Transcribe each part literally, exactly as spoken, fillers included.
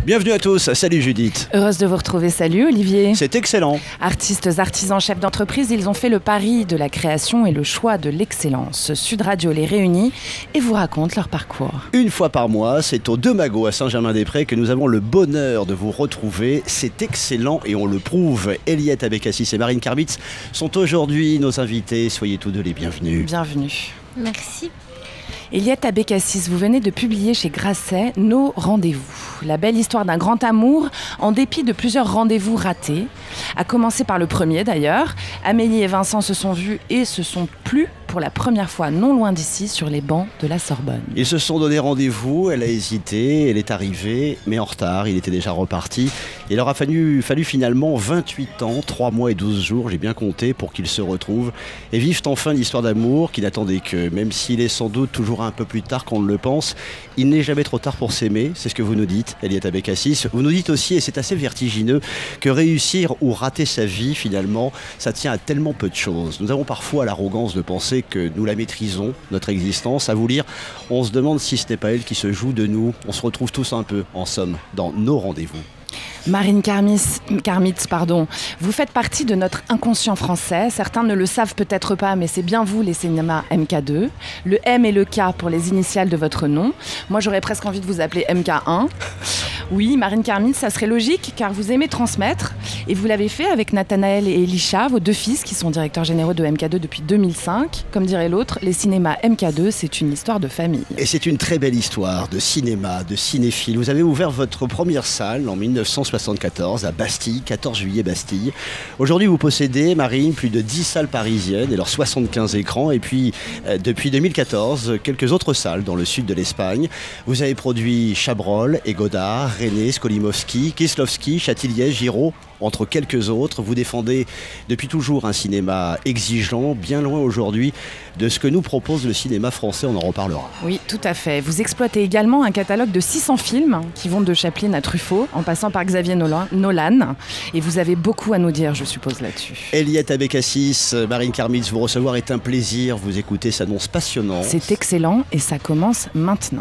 Bienvenue à tous, salut Judith. Heureuse de vous retrouver, salut Olivier. C'est excellent. Artistes, artisans, chefs d'entreprise, ils ont fait le pari de la création et le choix de l'excellence. Sud Radio les réunit et vous raconte leur parcours. Une fois par mois, c'est au Deux Magots à Saint-Germain-des-Prés que nous avons le bonheur de vous retrouver. C'est excellent et on le prouve. Eliette Abécassis et Marine Karbitz sont aujourd'hui nos invités. Soyez tous deux les bienvenus. Bienvenue. Merci. Eliette Abécassis, vous venez de publier chez Grasset Nos rendez-vous. La belle histoire d'un grand amour en dépit de plusieurs rendez-vous ratés. À commencer par le premier d'ailleurs. Amélie et Vincent se sont vus et se sont plu pour la première fois non loin d'ici sur les bancs de la Sorbonne. Ils se sont donné rendez-vous, elle a hésité, elle est arrivée, mais en retard, il était déjà reparti. Il leur a fallu, fallu finalement vingt-huit ans, trois mois et douze jours, j'ai bien compté, pour qu'ils se retrouvent et vivent enfin l'histoire d'amour qui n'attendait que, même s'il est sans doute toujours un peu plus tard qu'on ne le pense, il n'est jamais trop tard pour s'aimer, c'est ce que vous nous dites, Eliette Abécassis. Vous nous dites aussi, et c'est assez vertigineux, que réussir ou rater sa vie, finalement, ça tient à tellement peu de choses. Nous avons parfois l'arrogance de penser que nous la maîtrisons, notre existence. À vous lire, on se demande si ce n'est pas elle qui se joue de nous. On se retrouve tous un peu, en somme, dans nos rendez-vous. Marine Karbitz, Karbitz, pardon, vous faites partie de notre inconscient français. Certains ne le savent peut-être pas, mais c'est bien vous, les cinémas M K deux. Le M et le K pour les initiales de votre nom. Moi, j'aurais presque envie de vous appeler M K un. Oui, Marine Karbitz, ça serait logique, car vous aimez transmettre. Et vous l'avez fait avec Nathanaël et Elisha, vos deux fils, qui sont directeurs généraux de M K deux depuis deux mille cinq. Comme dirait l'autre, les cinémas M K deux, c'est une histoire de famille. Et c'est une très belle histoire de cinéma, de cinéphile. Vous avez ouvert votre première salle en mille neuf cent soixante-quatorze à Bastille, quatorze juillet Bastille. Aujourd'hui, vous possédez, Marine, plus de dix salles parisiennes et leurs soixante-quinze écrans. Et puis, euh, depuis deux mille quatorze, quelques autres salles dans le sud de l'Espagne. Vous avez produit Chabrol et Godard, René, Skolimowski, Kieslowski, Châtillier, Giraud, entre quelques autres. Vous défendez depuis toujours un cinéma exigeant, bien loin aujourd'hui de ce que nous propose le cinéma français, on en reparlera. Oui, tout à fait. Vous exploitez également un catalogue de six cents films qui vont de Chaplin à Truffaut, en passant par Xavier Nolan. Et vous avez beaucoup à nous dire, je suppose, là-dessus. Eliette Abécassis, Marine Karbitz, vous recevoir est un plaisir. Vous écoutez, s'annonce passionnant. C'est excellent et ça commence maintenant.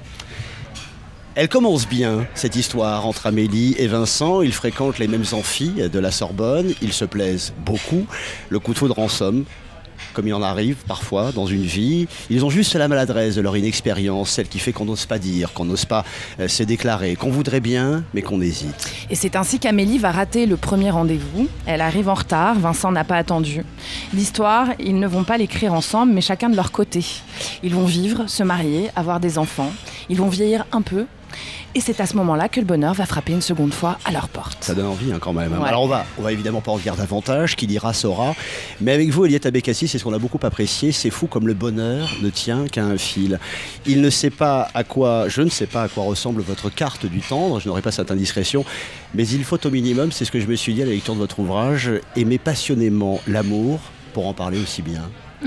Elle commence bien, cette histoire entre Amélie et Vincent. Ils fréquentent les mêmes amphis de la Sorbonne. Ils se plaisent beaucoup. Le coup de foudre en somme, comme il en arrive parfois dans une vie. Ils ont juste la maladresse de leur inexpérience, celle qui fait qu'on n'ose pas dire, qu'on n'ose pas euh, se déclarer, qu'on voudrait bien, mais qu'on hésite. Et c'est ainsi qu'Amélie va rater le premier rendez-vous. Elle arrive en retard, Vincent n'a pas attendu. L'histoire, ils ne vont pas l'écrire ensemble, mais chacun de leur côté. Ils vont vivre, se marier, avoir des enfants. Ils vont vieillir un peu. Et c'est à ce moment-là que le bonheur va frapper une seconde fois à leur porte. Ça donne envie hein, quand même. Ouais. Alors on va, on va évidemment pas en dire davantage, qui dira saura. Mais avec vous, Eliette Abécassis, c'est ce qu'on a beaucoup apprécié. C'est fou comme le bonheur ne tient qu'à un fil. Il ne sait pas à quoi, je ne sais pas à quoi ressemble votre carte du tendre. Je n'aurai pas cette indiscrétion. Mais il faut au minimum, c'est ce que je me suis dit à la lecture de votre ouvrage, aimer passionnément l'amour pour en parler aussi bien.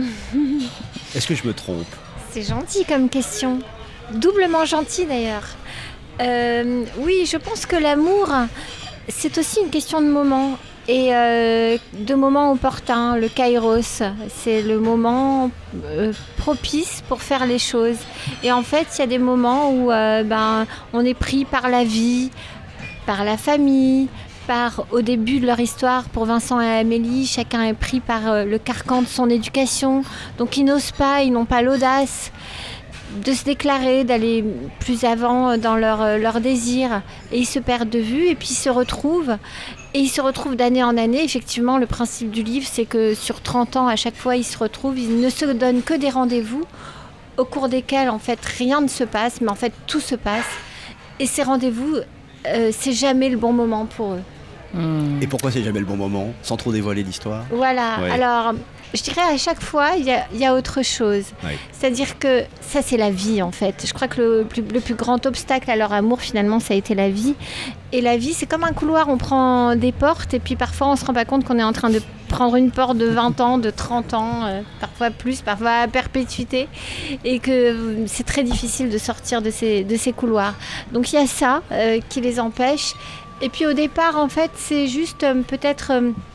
Est-ce que je me trompe? C'est gentil comme question. Doublement gentil d'ailleurs. Euh, oui, je pense que l'amour, c'est aussi une question de moment. Et euh, de moments opportuns, le kairos, c'est le moment euh, propice pour faire les choses. Et en fait, il y a des moments où euh, ben, on est pris par la vie, par la famille, par, au début de leur histoire, pour Vincent et Amélie, chacun est pris par euh, le carcan de son éducation. Donc ils n'osent pas, ils n'ont pas l'audace de se déclarer, d'aller plus avant dans leur, leur désir. Et ils se perdent de vue et puis ils se retrouvent. Et ils se retrouvent d'année en année. Effectivement, le principe du livre, c'est que sur trente ans, à chaque fois, ils se retrouvent. Ils ne se donnent que des rendez-vous au cours desquels, en fait, rien ne se passe, mais en fait, tout se passe. Et ces rendez-vous, euh, c'est jamais le bon moment pour eux. Et pourquoi c'est jamais le bon moment, sans trop dévoiler l'histoire? Voilà, ouais. Alors je dirais à chaque fois il y a, y a autre chose, ouais. C'est-à-dire que ça c'est la vie en fait. Je crois que le plus, le plus grand obstacle à leur amour finalement ça a été la vie. Et la vie c'est comme un couloir, on prend des portes et puis parfois on se rend pas compte qu'on est en train de prendre une porte de vingt ans, de trente ans, euh, parfois plus, parfois à perpétuité, et que euh, c'est très difficile de sortir de ces, de ces couloirs. Donc il y a ça euh, qui les empêche. Et puis au départ, en fait, c'est juste euh, peut-être euh,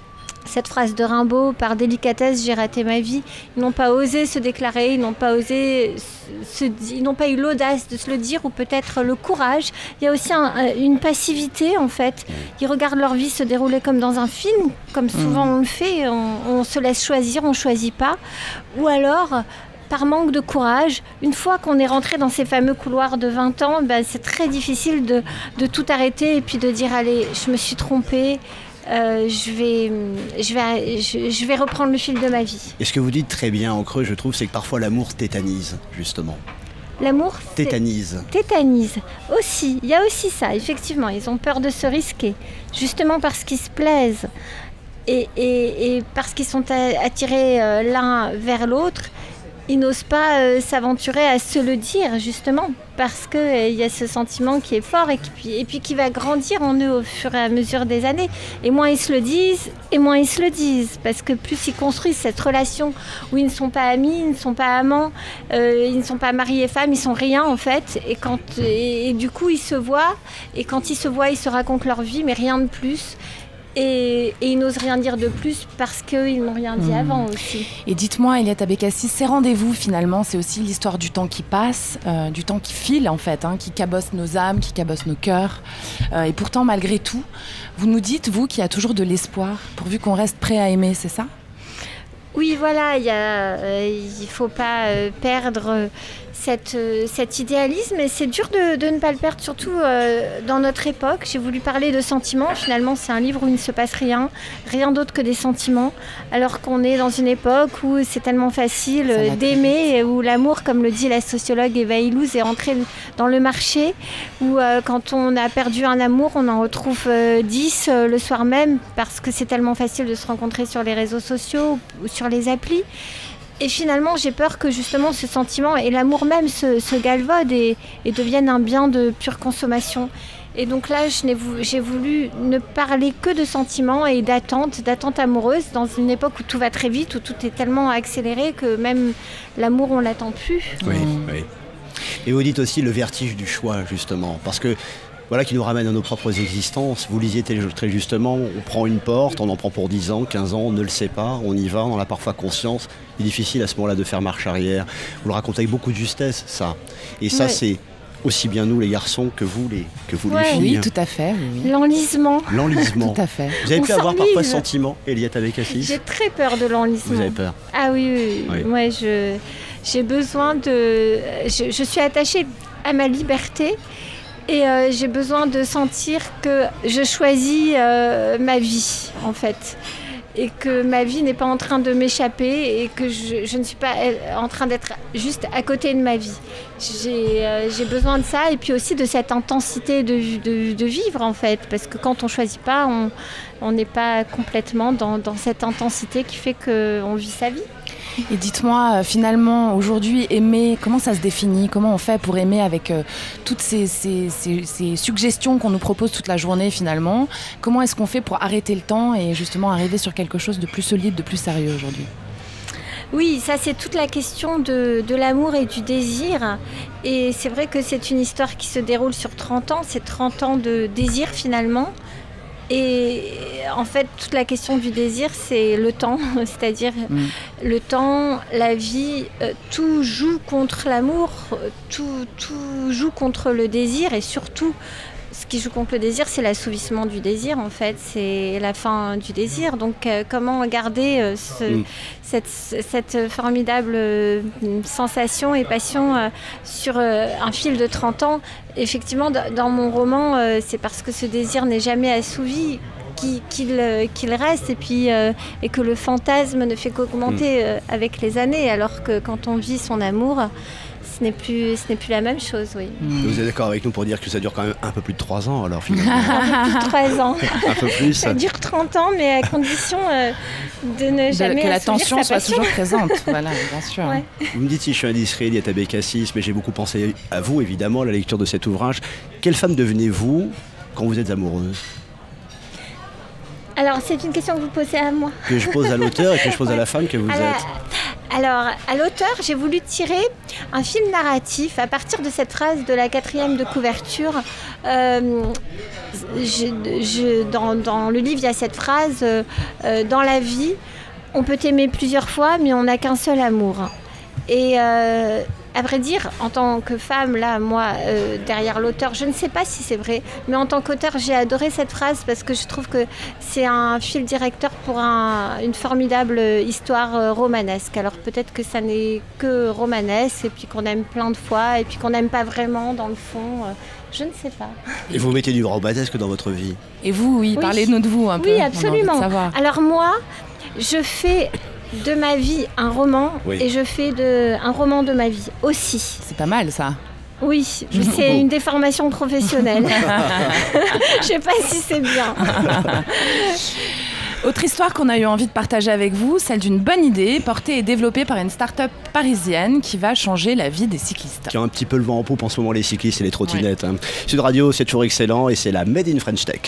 cette phrase de Rimbaud, par délicatesse, j'ai raté ma vie. Ils n'ont pas osé se déclarer, ils n'ont pas osé, se, ils n'ont pas eu l'audace de se le dire, ou peut-être le courage. Il y a aussi un, une passivité, en fait. Ils regardent leur vie se dérouler comme dans un film, comme souvent on le fait. On, on se laisse choisir, on ne choisit pas. Ou alors, par manque de courage, une fois qu'on est rentré dans ces fameux couloirs de vingt ans, ben, c'est très difficile de, de tout arrêter et puis de dire, allez, je me suis trompée. Euh, je, vais, je, vais, je, je vais reprendre le fil de ma vie. Et ce que vous dites très bien en creux, je trouve, c'est que parfois l'amour tétanise, justement. L'amour tétanise. Tétanise. Aussi, il y a aussi ça, effectivement. Ils ont peur de se risquer, justement parce qu'ils se plaisent et, et, et parce qu'ils sont attirés euh, l'un vers l'autre. Ils n'osent pas euh, s'aventurer à se le dire, justement, parce qu'il euh, y a ce sentiment qui est fort et, qui, et puis qui va grandir en eux au fur et à mesure des années. Et moins ils se le disent, et moins ils se le disent, parce que plus ils construisent cette relation où ils ne sont pas amis, ils ne sont pas amants, euh, ils ne sont pas maris et femmes, ils sont rien en fait. Et, quand, et, et du coup, ils se voient, et quand ils se voient, ils se racontent leur vie, mais rien de plus. Et, et ils n'osent rien dire de plus parce qu'ils n'ont rien dit mmh. avant aussi. Et dites-moi, Eliette Abékassis, ces rendez-vous finalement, c'est aussi l'histoire du temps qui passe, euh, du temps qui file en fait, hein, qui cabosse nos âmes, qui cabosse nos cœurs. Euh, et pourtant, malgré tout, vous nous dites, vous, qu'il y a toujours de l'espoir, pourvu qu'on reste prêt à aimer, c'est ça ? Oui, voilà, il euh, ne faut pas euh, perdre euh, cette, euh, cet idéalisme, et c'est dur de, de ne pas le perdre, surtout euh, dans notre époque. J'ai voulu parler de sentiments, finalement c'est un livre où il ne se passe rien, rien d'autre que des sentiments, alors qu'on est dans une époque où c'est tellement facile euh, d'aimer, où l'amour, comme le dit la sociologue Eva Illouz, est entré dans le marché, où euh, quand on a perdu un amour, on en retrouve euh, dix euh, le soir même, parce que c'est tellement facile de se rencontrer sur les réseaux sociaux ou sur les applis. Et finalement, j'ai peur que justement ce sentiment et l'amour même se, se galvaudent et, et deviennent un bien de pure consommation. Et donc là, je n'ai, j'ai voulu ne parler que de sentiments et d'attentes, d'attentes amoureuses, dans une époque où tout va très vite, où tout est tellement accéléré que même l'amour, on ne l'attend plus. Oui, oui. Et vous dites aussi le vertige du choix, justement, parce que voilà qui nous ramène à nos propres existences. Vous lisiez très justement, on prend une porte, on en prend pour dix ans, quinze ans, on ne le sait pas, on y va, on en a parfois conscience. C'est difficile à ce moment-là de faire marche arrière. Vous le racontez avec beaucoup de justesse, ça. Et ça, ouais. c'est aussi bien nous, les garçons, que vous, les, que vous, ouais. les filles. Oui, tout à fait. Oui. L'enlisement. L'enlisement. Tout à fait. Vous avez on pu avoir parfois ce sentiment, Eliette Abékassis ? J'ai très peur de l'enlisement. Vous avez peur ? Ah oui, oui. oui. Ouais, je, j'ai besoin de... Je, je suis attachée à ma liberté. Et euh, j'ai besoin de sentir que je choisis euh, ma vie, en fait. Et que ma vie n'est pas en train de m'échapper et que je, je ne suis pas en train d'être juste à côté de ma vie. J'ai, euh, j'ai besoin de ça et puis aussi de cette intensité de, de, de vivre, en fait. Parce que quand on ne choisit pas, on, on n'est pas complètement dans, dans cette intensité qui fait qu'on vit sa vie. Et dites-moi, finalement, aujourd'hui, aimer, comment ça se définit ? Comment on fait pour aimer avec euh, toutes ces, ces, ces, ces suggestions qu'on nous propose toute la journée, finalement ? Comment est-ce qu'on fait pour arrêter le temps et justement arriver sur quelque chose de plus solide, de plus sérieux aujourd'hui ? Oui, ça c'est toute la question de, de l'amour et du désir. Et c'est vrai que c'est une histoire qui se déroule sur trente ans. C'est trente ans de désir, finalement. Et en fait, toute la question du désir, c'est le temps, c'est-à-dire mmh. le temps, la vie, euh, tout joue contre l'amour, tout, tout joue contre le désir, et surtout, ce qui joue contre le désir, c'est l'assouvissement du désir, en fait, c'est la fin du désir. Donc, euh, comment garder euh, ce, mmh. cette, cette formidable euh, sensation et passion euh, sur euh, un fil de trente ans ? Effectivement, dans mon roman, euh, c'est parce que ce désir n'est jamais assouvi qu'il, qu'il, euh, qu'il reste, et, puis, euh, et que le fantasme ne fait qu'augmenter mmh. euh, avec les années, alors que quand on vit son amour, ce n'est plus, ce n'est plus la même chose, oui. Mmh. Vous êtes d'accord avec nous pour dire que ça dure quand même un peu plus de trois ans, alors finalement. Un peu plus de trois ans. Un peu plus. Ça dure trente ans, mais à condition euh, de ne jamais de, que la tension soit passion. toujours présente, voilà, bien sûr. Ouais. Vous me dites si je suis indiscret, Eliette Abékassis, mais j'ai beaucoup pensé à vous, évidemment, à la lecture de cet ouvrage. Quelle femme devenez-vous quand vous êtes amoureuse ? Alors, c'est une question que vous posez à moi. Que je pose à l'auteur et que je pose ouais. à la femme que vous à êtes. La... Alors, à l'auteur, j'ai voulu tirer un film narratif à partir de cette phrase de la quatrième de couverture. Euh, je, je, dans, dans le livre, il y a cette phrase euh, euh, dans la vie, on peut aimer plusieurs fois, mais on n'a qu'un seul amour. Et euh, à vrai dire, en tant que femme, là, moi, euh, derrière l'auteur, je ne sais pas si c'est vrai, mais en tant qu'auteur, j'ai adoré cette phrase parce que je trouve que c'est un fil directeur pour un, une formidable histoire euh, romanesque. Alors peut-être que ça n'est que romanesque et puis qu'on aime plein de fois et puis qu'on n'aime pas vraiment dans le fond. Euh, je ne sais pas. Et vous mettez du romanesque dans votre vie? Et vous, oui, oui. Parlez-nous de vous un peu. Oui, absolument. Alors moi, je fais de ma vie un roman oui. et je fais de, un roman de ma vie aussi. C'est pas mal ça. Oui, c'est une déformation professionnelle. Je ne sais pas si c'est bien. Autre histoire qu'on a eu envie de partager avec vous, celle d'une bonne idée portée et développée par une start-up parisienne qui va changer la vie des cyclistes. Qui a un petit peu le vent en poupe en ce moment, les cyclistes et les trottinettes. Ouais. Hein. Sud Radio, c'est toujours excellent et c'est la Made in French Tech.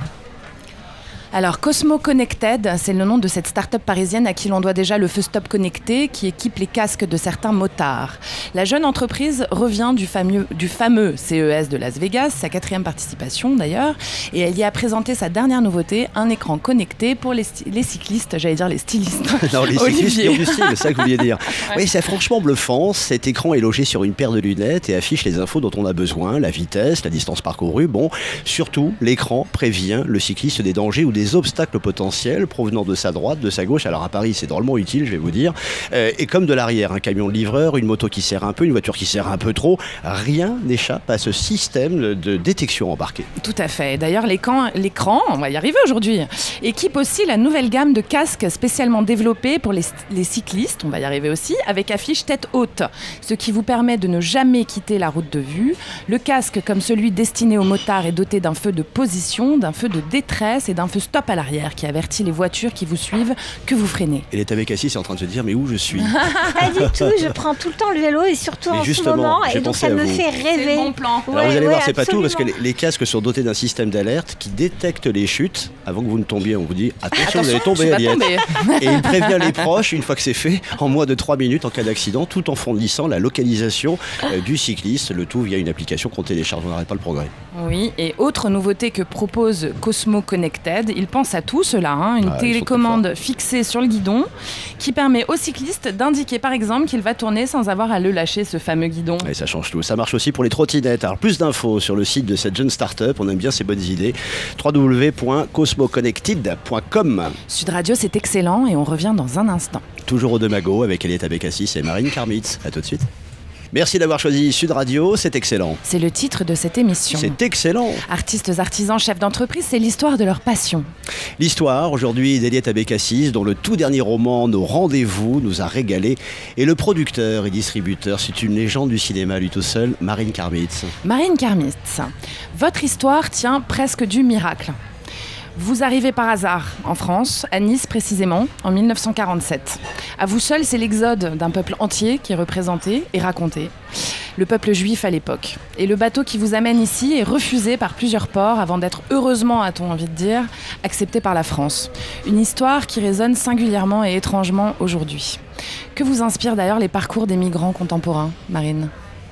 Alors Cosmo Connected, c'est le nom de cette start-up parisienne à qui l'on doit déjà le feu stop connecté qui équipe les casques de certains motards. La jeune entreprise revient du fameux, du fameux C E S de Las Vegas, sa quatrième participation d'ailleurs, et elle y a présenté sa dernière nouveauté, un écran connecté pour les, les cyclistes, j'allais dire les stylistes. Non, les cyclistes qui ont du style, c'est ça que vous vouliez dire. Ouais. Oui, c'est franchement bluffant. Cet écran est logé sur une paire de lunettes et affiche les infos dont on a besoin, la vitesse, la distance parcourue. Bon, surtout, l'écran prévient le cycliste des dangers ou des obstacles potentiels provenant de sa droite, de sa gauche. Alors à Paris, c'est drôlement utile, je vais vous dire. Euh, et comme de l'arrière, un camion de livreur, une moto qui sert un peu, une voiture qui sert un peu trop, rien n'échappe à ce système de détection embarqué. Tout à fait. D'ailleurs, l'écran, l'écran, on va y arriver aujourd'hui, équipe aussi la nouvelle gamme de casques spécialement développés pour les, les cyclistes, on va y arriver aussi, avec affiche tête haute, ce qui vous permet de ne jamais quitter la route de vue. Le casque, comme celui destiné aux motards, est doté d'un feu de position, d'un feu de détresse et d'un feu stop à l'arrière qui avertit les voitures qui vous suivent que vous freinez. Et l'état Bécassis est en train de se dire mais où je suis? Pas du tout, je prends tout le temps le vélo et surtout mais en ce moment et donc ça me vous. fait rêver. Bon plan. Alors ouais, vous allez ouais, voir, c'est absolument. Pas tout parce que les, les casques sont dotés d'un système d'alerte qui détecte les chutes avant que vous ne tombiez. On vous dit attention, attention vous allez tomber, Aliette. Et il prévient les proches une fois que c'est fait en moins de trois minutes en cas d'accident, tout en fournissant la localisation euh, du cycliste, le tout via une application qu'on télécharge. On n'arrête pas le progrès. Oui, et autre nouveauté que propose Cosmo Connected, il pense à tout cela, hein, une ah, télécommande fixée sur le guidon qui permet au cycliste d'indiquer par exemple qu'il va tourner sans avoir à le lâcher, ce fameux guidon. Et ça change tout. Ça marche aussi pour les trottinettes. Alors plus d'infos sur le site de cette jeune start-up, on aime bien ces bonnes idées. w w w point cosmo connected point com. Sud Radio, c'est excellent et on revient dans un instant. Toujours au Demago avec Aliette Bécassis et Marine Karmitz. À tout de suite. Merci d'avoir choisi Sud Radio, c'est excellent. C'est le titre de cette émission. C'est excellent. Artistes, artisans, chefs d'entreprise, c'est l'histoire de leur passion. L'histoire, aujourd'hui, d'Aliette Bécassis, dont le tout dernier roman, Nos Rendez-vous, nous a régalé. Et le producteur et distributeur, c'est une légende du cinéma, lui tout seul, Marine Karmitz. Marine Karmitz, votre histoire tient presque du miracle. Vous arrivez par hasard en France, à Nice précisément, en mille neuf cent quarante-sept. À vous seul, c'est l'exode d'un peuple entier qui est représenté et raconté. Le peuple juif à l'époque. Et le bateau qui vous amène ici est refusé par plusieurs ports avant d'être, heureusement, a-t-on envie de dire, accepté par la France. Une histoire qui résonne singulièrement et étrangement aujourd'hui. Que vous inspirent d'ailleurs les parcours des migrants contemporains, Marine ?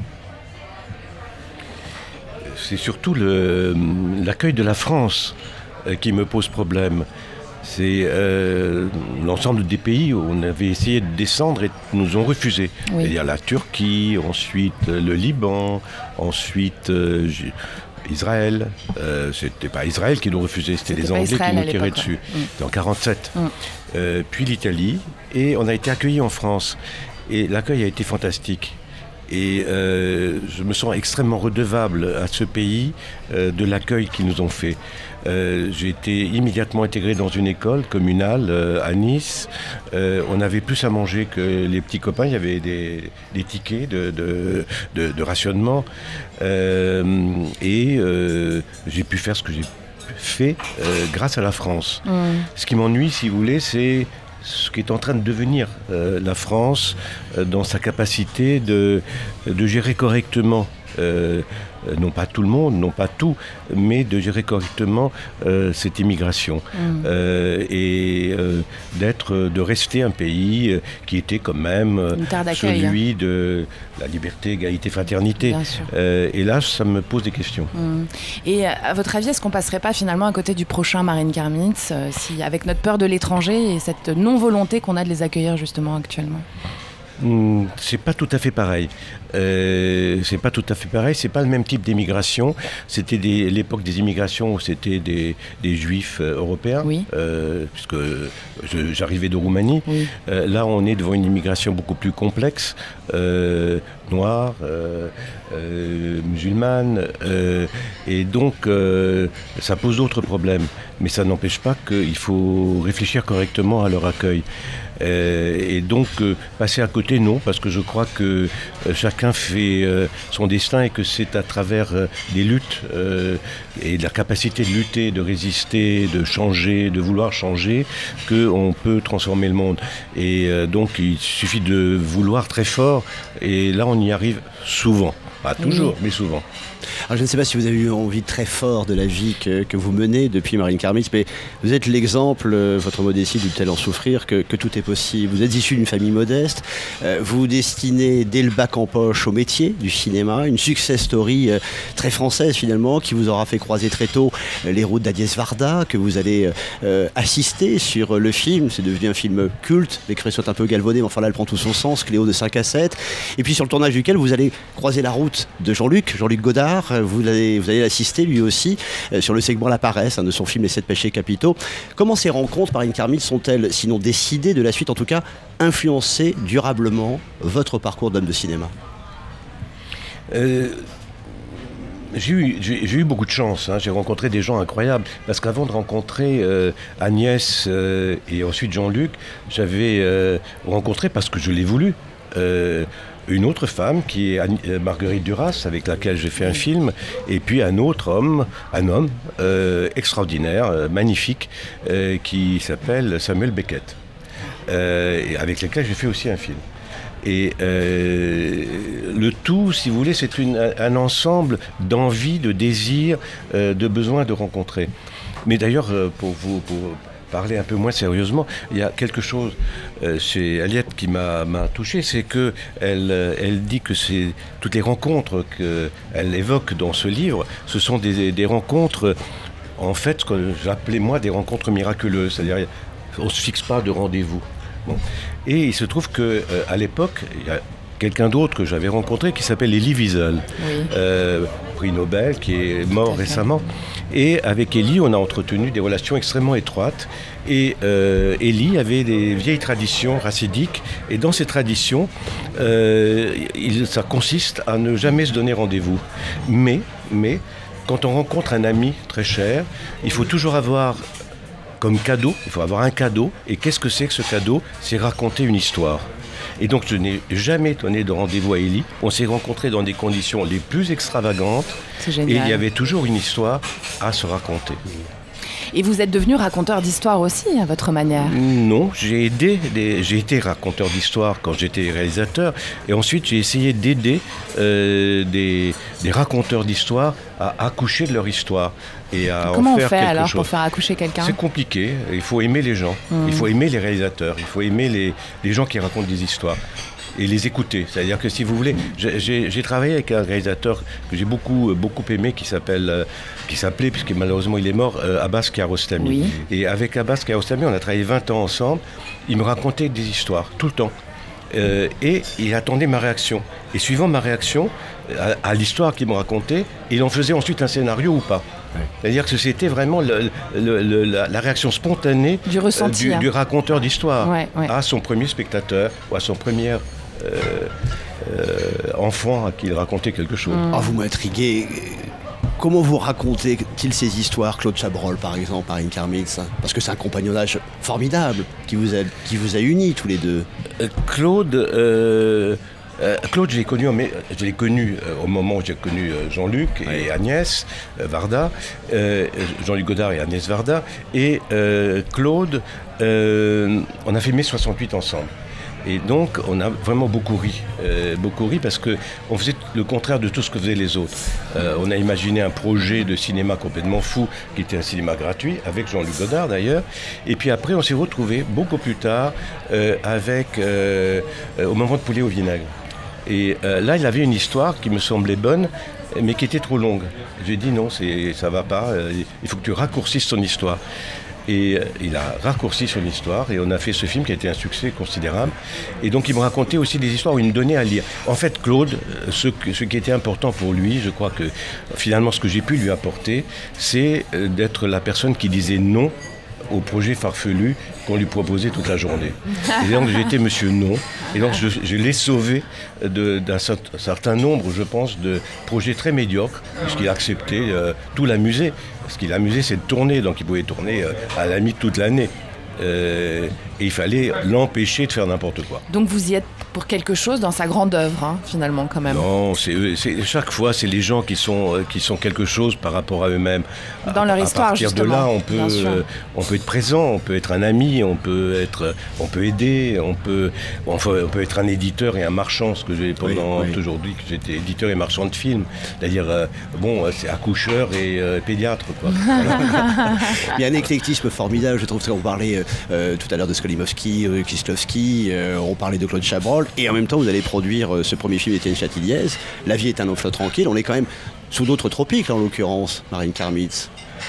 C'est surtout le, l'accueil de la France qui me pose problème. C'est euh, l'ensemble des pays où on avait essayé de descendre et nous ont refusé. Oui. C'est-à-dire la Turquie, ensuite le Liban, ensuite euh, Israël. Euh, c'était pas Israël qui nous refusait, c'était, c'était les Anglais qui nous tiraient dessus. Ouais. C'était en quarante-sept. Mm. Euh, puis l'Italie, et on a été accueillis en France. Et l'accueil a été fantastique. Et euh, je me sens extrêmement redevable à ce pays euh, de l'accueil qu'ils nous ont fait. Euh, j'ai été immédiatement intégré dans une école communale euh, à Nice. Euh, on avait plus à manger que les petits copains. Il y avait des, des tickets de, de, de, de rationnement. Euh, et euh, j'ai pu faire ce que j'ai fait euh, grâce à la France. Mmh. Ce qui m'ennuie, si vous voulez, c'est ce qui est en train de devenir euh, la France euh, dans sa capacité de, de gérer correctement euh, non pas tout le monde, non pas tout, mais de gérer correctement euh, cette immigration mmh. euh, et euh, d'être, de rester un pays qui était quand même celui hein. de la liberté, égalité, fraternité. Euh, et là, ça me pose des questions. Mmh. Et à votre avis, est-ce qu'on passerait pas finalement à côté du prochain Marine Karmitz, euh, si, avec notre peur de l'étranger et cette non-volonté qu'on a de les accueillir justement actuellement? Mmh, c'est pas tout à fait pareil. Euh, c'est pas tout à fait pareil. C'est pas le même type d'immigration. C'était des, l'époque des immigrations où c'était des, des juifs euh, européens, oui. euh, puisque je, j'arrivais de Roumanie. Oui. Euh, là, on est devant une immigration beaucoup plus complexe, euh, noire, euh, euh, musulmane, euh, et donc euh, ça pose d'autres problèmes. Mais ça n'empêche pas qu'il faut réfléchir correctement à leur accueil. Euh, et donc euh, passer à côté, non, parce que je crois que euh, chacun fait euh, son destin et que c'est à travers euh, des luttes euh, et de la capacité de lutter, de résister, de changer, de vouloir changer, qu'on peut transformer le monde. Et euh, donc il suffit de vouloir très fort, et là on y arrive souvent. Pas toujours, oui. mais souvent. Alors, je ne sais pas si vous avez eu envie très fort de la vie que, que vous menez depuis Marine Karmitz, mais vous êtes l'exemple, euh, votre modestie doit-elle en souffrir, que, que tout est possible. Vous êtes issu d'une famille modeste, euh, vous vous destinez dès le bac en poche au métier du cinéma, une success story euh, très française finalement, qui vous aura fait croiser très tôt euh, les routes d'Agnès Varda, que vous allez euh, assister sur le film. C'est devenu un film culte, l'expression est un peu galvaudée, mais enfin là elle prend tout son sens, Cléo de cinq à sept, et puis sur le tournage duquel vous allez croiser la route de Jean-Luc, Jean-Luc Godard. Vous allez, vous allez l'assister lui aussi euh, sur le segment La Paresse hein, de son film Les Sept Péchés Capitaux. Comment ces rencontres, Marine Karmitz, sont-elles, sinon décidées de la suite, en tout cas influencé durablement votre parcours d'homme de cinéma? euh, j'ai, eu, j'ai, j'ai eu beaucoup de chance, hein. J'ai rencontré des gens incroyables, parce qu'avant de rencontrer euh, Agnès euh, et ensuite Jean-Luc, j'avais euh, rencontré, parce que je l'ai voulu, euh, une autre femme qui est Anne, euh, Marguerite Duras, avec laquelle j'ai fait un film, et puis un autre homme, un homme euh, extraordinaire, euh, magnifique, euh, qui s'appelle Samuel Beckett, euh, et avec lequel j'ai fait aussi un film. Et euh, le tout, si vous voulez, c'est une, un ensemble d'envie, de désir, euh, de besoin de rencontrer. Mais d'ailleurs, pour vous... Pour, parler un peu moins sérieusement, il y a quelque chose euh, chez Aliette qui m'a, m'a touché, c'est qu'elle elle dit que c'est, toutes les rencontres qu'elle évoque dans ce livre, ce sont des, des rencontres, en fait, ce que j'appelais moi des rencontres miraculeuses, c'est-à-dire on ne se fixe pas de rendez-vous. Bon. Et il se trouve qu'à euh, l'époque, il y a quelqu'un d'autre que j'avais rencontré qui s'appelle Elie Wiesel, oui. euh, prix Nobel, qui est mort récemment. Et avec Elie, on a entretenu des relations extrêmement étroites. Et euh, Elie avait des vieilles traditions racidiques. Et dans ces traditions, euh, il, ça consiste à ne jamais se donner rendez-vous. Mais, mais, quand on rencontre un ami très cher, il faut toujours avoir comme cadeau, il faut avoir un cadeau. Et qu'est-ce que c'est que ce cadeau? C'est raconter une histoire. Et donc je n'ai jamais donné de rendez-vous à Elie. On s'est rencontrés dans des conditions les plus extravagantes. C'est génial. Et il y avait toujours une histoire à se raconter. Et vous êtes devenu raconteur d'histoire aussi, à votre manière? Non, j'ai aidé, des, j'ai été raconteur d'histoire quand j'étais réalisateur. Et ensuite, j'ai essayé d'aider euh, des, des raconteurs d'histoire à accoucher de leur histoire. Et à Comment en faire on fait quelque alors chose. Pour faire accoucher quelqu'un? C'est compliqué, il faut aimer les gens, mmh. il faut aimer les réalisateurs, il faut aimer les, les gens qui racontent des histoires et les écouter. C'est-à-dire que si vous voulez, j'ai, j'ai, j'ai travaillé avec un réalisateur que j'ai beaucoup, beaucoup aimé qui s'appelle, euh, qui s'appelait, puisque malheureusement il est mort, euh, Abbas Kiarostami. Oui. Et avec Abbas Kiarostami, on a travaillé vingt ans ensemble, il me racontait des histoires, tout le temps. Euh, et il attendait ma réaction. Et suivant ma réaction à, à l'histoire qu'il me racontait, il en faisait ensuite un scénario ou pas. Ouais. C'est-à-dire que c'était vraiment le, le, le, la, la réaction spontanée du, ressenti, euh, du, hein. du raconteur d'histoire ouais, ouais. à son premier spectateur ou à son premier euh, euh, enfant à qui il racontait quelque chose. Ah, vous m'intriguez. Comment vous racontez-t-il ces histoires, Claude Chabrol par exemple, Marine Karmitz? Parce que c'est un compagnonnage formidable qui vous a, qui vous a unis tous les deux. Euh, Claude... Euh Euh, Claude, je l'ai connu, mais je l'ai connu euh, au moment où j'ai connu euh, Jean-Luc et oui. Agnès euh, Varda, euh, Jean-Luc Godard et Agnès Varda. Et euh, Claude, euh, on a fait mai soixante-huit ensemble. Et donc, on a vraiment beaucoup ri. Euh, beaucoup ri parce qu'on faisait le contraire de tout ce que faisaient les autres. Euh, on a imaginé un projet de cinéma complètement fou, qui était un cinéma gratuit, avec Jean-Luc Godard d'ailleurs. Et puis après, on s'est retrouvé beaucoup plus tard euh, avec euh, euh, Au moment de poulet au vinaigre. Et euh, là, il avait une histoire qui me semblait bonne, mais qui était trop longue. J'ai dit non, c'est, ça va pas, euh, il faut que tu raccourcisses ton histoire. Et euh, il a raccourci son histoire et on a fait ce film qui a été un succès considérable. Et donc il me racontait aussi des histoires où il me donnait à lire. En fait, Claude, ce, ce qui était important pour lui, je crois que finalement ce que j'ai pu lui apporter, c'est euh, d'être la personne qui disait non au projet farfelu qu'on lui proposait toute la journée. Et donc j'étais Monsieur Non, et donc je, je l'ai sauvé de, d'un certain nombre, je pense, de projets très médiocres, puisqu'il a accepté euh, tout l'amuser. Ce qui l'amusait, c'est de tourner, donc il pouvait tourner euh, à la limite toute l'année. Euh, et il fallait l'empêcher de faire n'importe quoi. Donc vous y êtes pour quelque chose dans sa grande œuvre, hein, finalement, quand même. Non, c'est, c'est, chaque fois, c'est les gens qui sont, qui sont quelque chose par rapport à eux-mêmes. Dans à, leur histoire, à partir justement. de là, on peut, euh, on peut être présent, on peut être un ami, on peut, être, on peut aider, on peut, enfin, on peut être un éditeur et un marchand, ce que j'ai pendant oui, oui. toujours dit, que j'étais éditeur et marchand de films. C'est-à-dire, euh, bon, c'est accoucheur et euh, pédiatre, quoi. Voilà. Il y a un éclectisme formidable, je trouve, qu'on parlait euh, tout à l'heure de Skolimowski, euh, Kieslowski, euh, on parlait de Claude Chabrol, et en même temps, vous allez produire euh, ce premier film d'Étienne Châtilliez, La vie est un long flot tranquille. On est quand même sous d'autres tropiques, là, en l'occurrence, Marine Karmitz.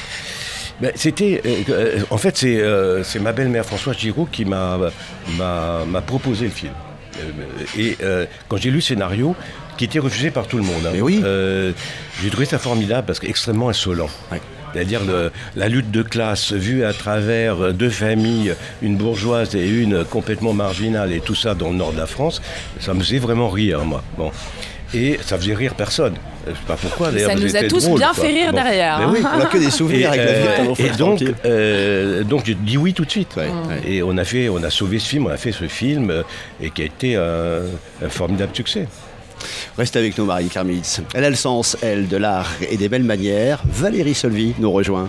Ben, c'était, euh, en fait, c'est, euh, c'est ma belle-mère Françoise Giraud qui m'a, m'a, m'a proposé le film. Euh, et euh, quand j'ai lu le scénario, qui était refusé par tout le monde, hein, Mais oui. euh, j'ai trouvé ça formidable parce qu'extrêmement insolent. Ouais. C'est-à-dire le, la lutte de classe vue à travers deux familles, une bourgeoise et une complètement marginale, et tout ça dans le nord de la France, ça me faisait vraiment rire, moi. Bon. Et ça faisait rire personne. Je sais pas pourquoi, d'ailleurs. Ça nous a tous drôle, bien quoi. fait rire bon. derrière. Mais oui, on n'a que des souvenirs et, avec euh, la vie. Et donc, euh, donc j'ai dit oui tout de suite. Ouais. Mmh. Et on a, fait, on a sauvé ce film, on a fait ce film, euh, et qui a été un, un formidable succès. Restez avec nous, Marine Karmitz. Elle a le sens, elle, de l'art et des belles manières. Valérie Solvy nous rejoint.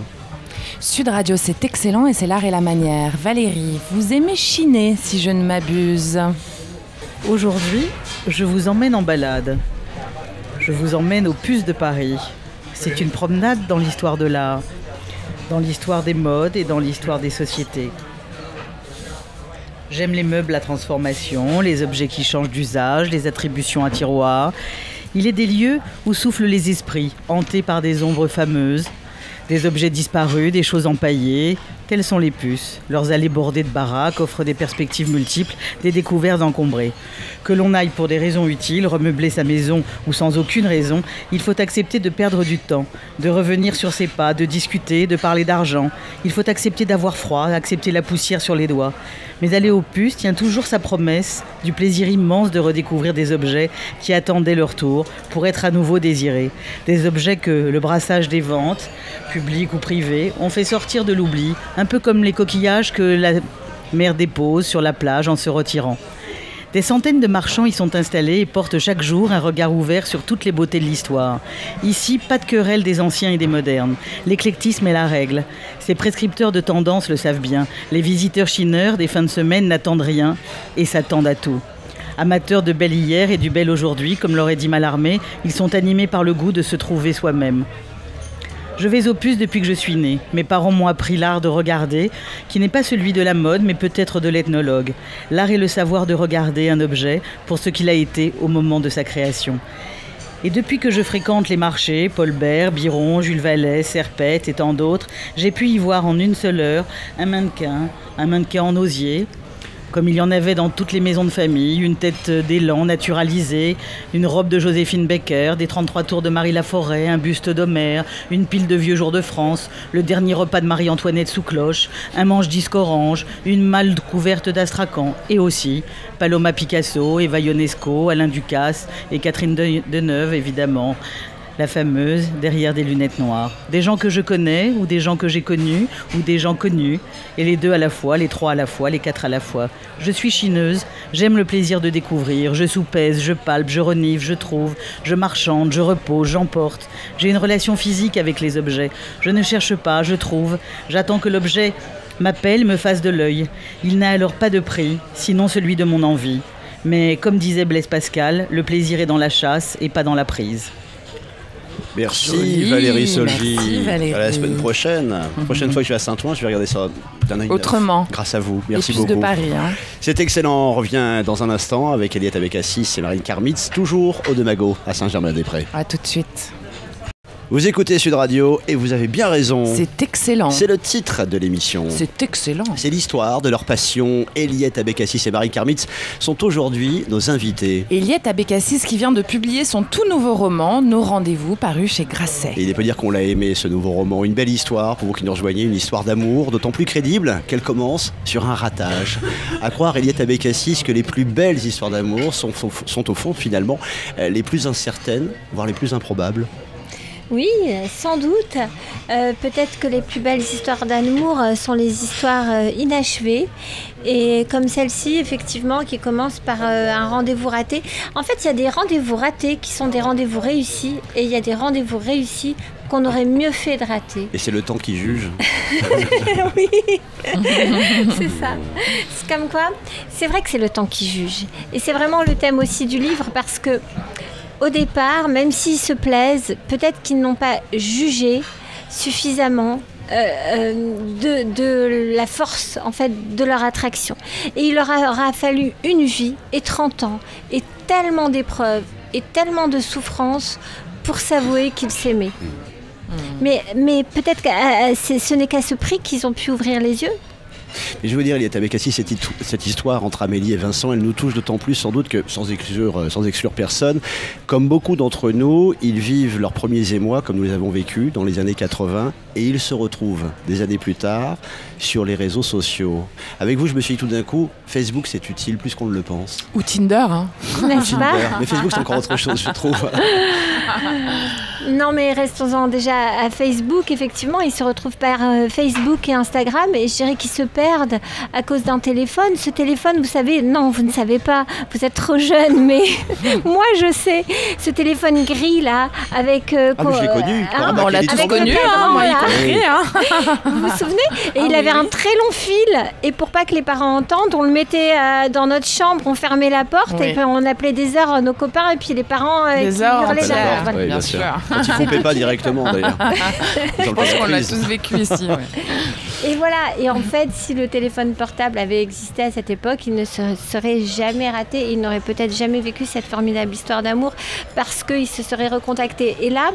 Sud Radio, c'est excellent et c'est l'art et la manière. Valérie, vous aimez chiner, si je ne m'abuse. Aujourd'hui, je vous emmène en balade. Je vous emmène aux Puces de Paris. C'est une promenade dans l'histoire de l'art, dans l'histoire des modes et dans l'histoire des sociétés. J'aime les meubles à transformation, les objets qui changent d'usage, les attributions à tiroir. Il est des lieux où soufflent les esprits, hantés par des ombres fameuses, des objets disparus, des choses empaillées. Telles sont les puces. Leurs allées bordées de baraques offrent des perspectives multiples, des découvertes encombrées. Que l'on aille pour des raisons utiles, remeubler sa maison ou sans aucune raison, il faut accepter de perdre du temps, de revenir sur ses pas, de discuter, de parler d'argent. Il faut accepter d'avoir froid, accepter la poussière sur les doigts. Mais aller aux puces tient toujours sa promesse du plaisir immense de redécouvrir des objets qui attendaient leur tour pour être à nouveau désirés. Des objets que le brassage des ventes, publiques ou privées, ont fait sortir de l'oubli, un peu comme les coquillages que la mer dépose sur la plage en se retirant. Des centaines de marchands y sont installés et portent chaque jour un regard ouvert sur toutes les beautés de l'histoire. Ici, pas de querelle des anciens et des modernes. L'éclectisme est la règle. Ces prescripteurs de tendance le savent bien. Les visiteurs chineurs des fins de semaine n'attendent rien et s'attendent à tout. Amateurs de bel hier et du bel aujourd'hui, comme l'aurait dit Mallarmé, ils sont animés par le goût de se trouver soi-même. Je vais aux puces depuis que je suis née. Mes parents m'ont appris l'art de regarder, qui n'est pas celui de la mode, mais peut-être de l'ethnologue. L'art est le savoir de regarder un objet pour ce qu'il a été au moment de sa création. Et depuis que je fréquente les marchés, Paul Bert, Biron, Jules Vallet, Serpette et tant d'autres, j'ai pu y voir en une seule heure un mannequin, un mannequin en osier, comme il y en avait dans toutes les maisons de famille, une tête d'élan naturalisée, une robe de Joséphine Baker, des trente-trois tours de Marie Laforêt, un buste d'Homère, une pile de vieux jours de France, le dernier repas de Marie-Antoinette sous cloche, un manche-disque orange, une malle couverte d'Astrakhan, et aussi Paloma Picasso, Eva Ionesco, Alain Ducasse et Catherine Deneuve, évidemment. La fameuse derrière des lunettes noires. Des gens que je connais, ou des gens que j'ai connus, ou des gens connus. Et les deux à la fois, les trois à la fois, les quatre à la fois. Je suis chineuse, j'aime le plaisir de découvrir. Je soupèse, je palpe, je renifle, je trouve. Je marchande, je repose, j'emporte. J'ai une relation physique avec les objets. Je ne cherche pas, je trouve. J'attends que l'objet m'appelle, me fasse de l'œil. Il n'a alors pas de prix, sinon celui de mon envie. Mais comme disait Blaise Pascal, le plaisir est dans la chasse et pas dans la prise. Merci Joli, Valérie Solgy. merci Valérie. À la semaine prochaine. La prochaine fois que je vais à Saint-Ouen, je vais regarder ça d'un œil Autrement. neuf. Grâce à vous. Merci et plus beaucoup. de Paris. Hein. C'est excellent. On revient dans un instant avec Eliette Abécassis et Marine Karmitz, toujours au Demago à Saint-Germain-des-Prés. À tout de suite. Vous écoutez Sud Radio et vous avez bien raison. C'est excellent. C'est le titre de l'émission. C'est excellent. C'est l'histoire de leur passion. Eliette Abécassis et Marine Karmitz sont aujourd'hui nos invités. Eliette Abécassis qui vient de publier son tout nouveau roman, Nos rendez-vous, paru chez Grasset. Et il peut dire qu'on l'a aimé, ce nouveau roman. Une belle histoire, pour vous qui nous rejoignez, une histoire d'amour, d'autant plus crédible qu'elle commence sur un ratage. À croire, Eliette Abécassis, que les plus belles histoires d'amour sont, sont au fond, finalement, les plus incertaines, voire les plus improbables. Oui, sans doute. Euh, peut-être que les plus belles histoires d'amour sont les histoires euh, inachevées. Et comme celle-ci, effectivement, qui commence par euh, un rendez-vous raté. En fait, il y a des rendez-vous ratés qui sont des rendez-vous réussis. Et il y a des rendez-vous réussis qu'on aurait mieux fait de rater. Et c'est le temps qui juge. Oui, c'est ça. C'est comme quoi, c'est vrai que c'est le temps qui juge. Et c'est vraiment le thème aussi du livre parce que au départ, même s'ils se plaisent, peut-être qu'ils n'ont pas jugé suffisamment euh, euh, de, de la force en fait, de leur attraction. Et il leur aura fallu une vie et trente ans et tellement d'épreuves et tellement de souffrances pour s'avouer qu'ils s'aimaient. Mmh. Mais, mais peut-être que euh, ce n'est qu'à ce prix qu'ils ont pu ouvrir les yeux. Mais je veux dire, Eliette Abécassis, cette, cette histoire entre Amélie et Vincent, elle nous touche d'autant plus sans doute que, sans exclure, sans exclure personne, comme beaucoup d'entre nous, ils vivent leurs premiers émois comme nous les avons vécus dans les années quatre-vingts et ils se retrouvent des années plus tard sur les réseaux sociaux. Avec vous, je me suis dit tout d'un coup, Facebook c'est utile plus qu'on ne le pense. Ou Tinder, hein. N'est-ce pas ? Mais Facebook c'est encore autre chose, je trouve. Non mais restons-en déjà à Facebook, effectivement, ils se retrouvent par euh, Facebook et Instagram et je dirais qu'ils se perdent à cause d'un téléphone. Ce téléphone, vous savez, non, vous ne savez pas, vous êtes trop jeune, mais moi je sais, ce téléphone gris là, avec... Euh, ah mais je l'ai connu, hein, on l'a tous avec connu, le hein, moi y cadran, compris. Hein. Vous vous souvenez ? Et Ah, il oui, avait oui. un très long fil et pour pas que les parents entendent, on le mettait euh, dans notre chambre, on fermait la porte Oui. et puis on appelait des heures euh, nos copains et puis les parents euh, Des qui heures hurlaient entières. derrière. Oui, Voilà. bien Bien sûr. sûr. Quand ils ne coupaient pas directement d'ailleurs. Je pense qu'on l'a tous vécu ici. Ouais. Et voilà, et en fait, si le téléphone portable avait existé à cette époque, il ne se serait jamais raté, et il n'aurait peut-être jamais vécu cette formidable histoire d'amour parce qu'il se serait recontacté. Et là,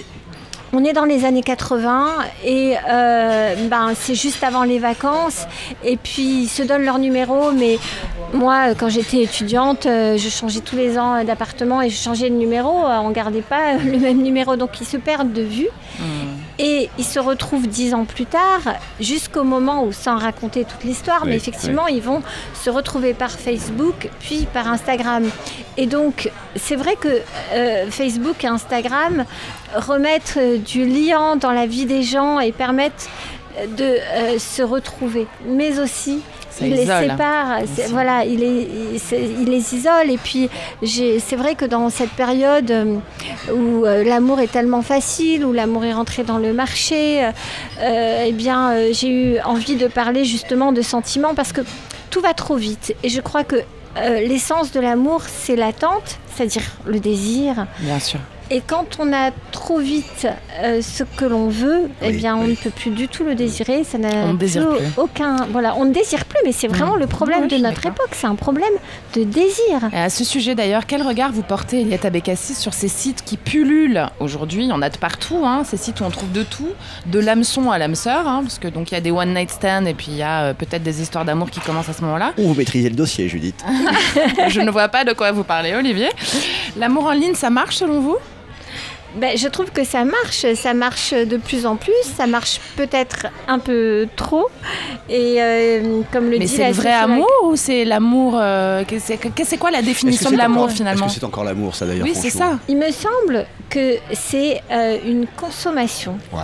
on est dans les années quatre-vingts et euh, ben, c'est juste avant les vacances et puis ils se donnent leur numéro, mais moi quand j'étais étudiante je changeais tous les ans d'appartement et je changeais de numéro, on ne gardait pas le même numéro, donc ils se perdent de vue. Mmh. Et ils se retrouvent dix ans plus tard, jusqu'au moment où, sans raconter toute l'histoire, oui, mais effectivement, oui. Ils vont se retrouver par Facebook, puis par Instagram. Et donc, c'est vrai que euh, Facebook et Instagram remettent euh, du liant dans la vie des gens et permettent de euh, se retrouver, mais aussi ça il isole, les sépare, hein, voilà, il les, il, il les isole. Et puis j'ai, c'est vrai que dans cette période euh, où euh, l'amour est tellement facile, où l'amour est rentré dans le marché, euh, eh bien euh, j'ai eu envie de parler justement de sentiments parce que tout va trop vite. Et je crois que euh, l'essence de l'amour, c'est l'attente, c'est-à-dire le désir. Bien sûr. Et quand on a trop vite euh, ce que l'on veut, oui, eh bien, on oui. ne peut plus du tout le désirer. Ça n'a on ne désire plus. Aucun. Voilà, on ne désire plus, mais c'est vraiment mmh. le problème oui, de notre époque. C'est un problème de désir. Et à ce sujet, d'ailleurs, quel regard vous portez, Eliette Abécassis, sur ces sites qui pullulent aujourd'hui ? Il y en a de partout, hein, ces sites où on trouve de tout, de l'hameçon à l'âme sœur, hein, parce que donc il y a des one night stands et puis il y a euh, peut-être des histoires d'amour qui commencent à ce moment-là. Ou vous maîtrisez le dossier, Judith. Je ne vois pas de quoi vous parlez, Olivier. L'amour en ligne, ça marche selon vous ? Ben, je trouve que ça marche, ça marche de plus en plus, ça marche peut-être un peu trop. Et euh, comme le Mais dit c'est la le vrai amour ou c'est l'amour euh, c'est, c'est quoi la définition de l'amour encore, finalement ? Est-ce que c'est encore l'amour ça d'ailleurs ? Oui, c'est ça. Il me semble que c'est euh, une consommation. Voilà.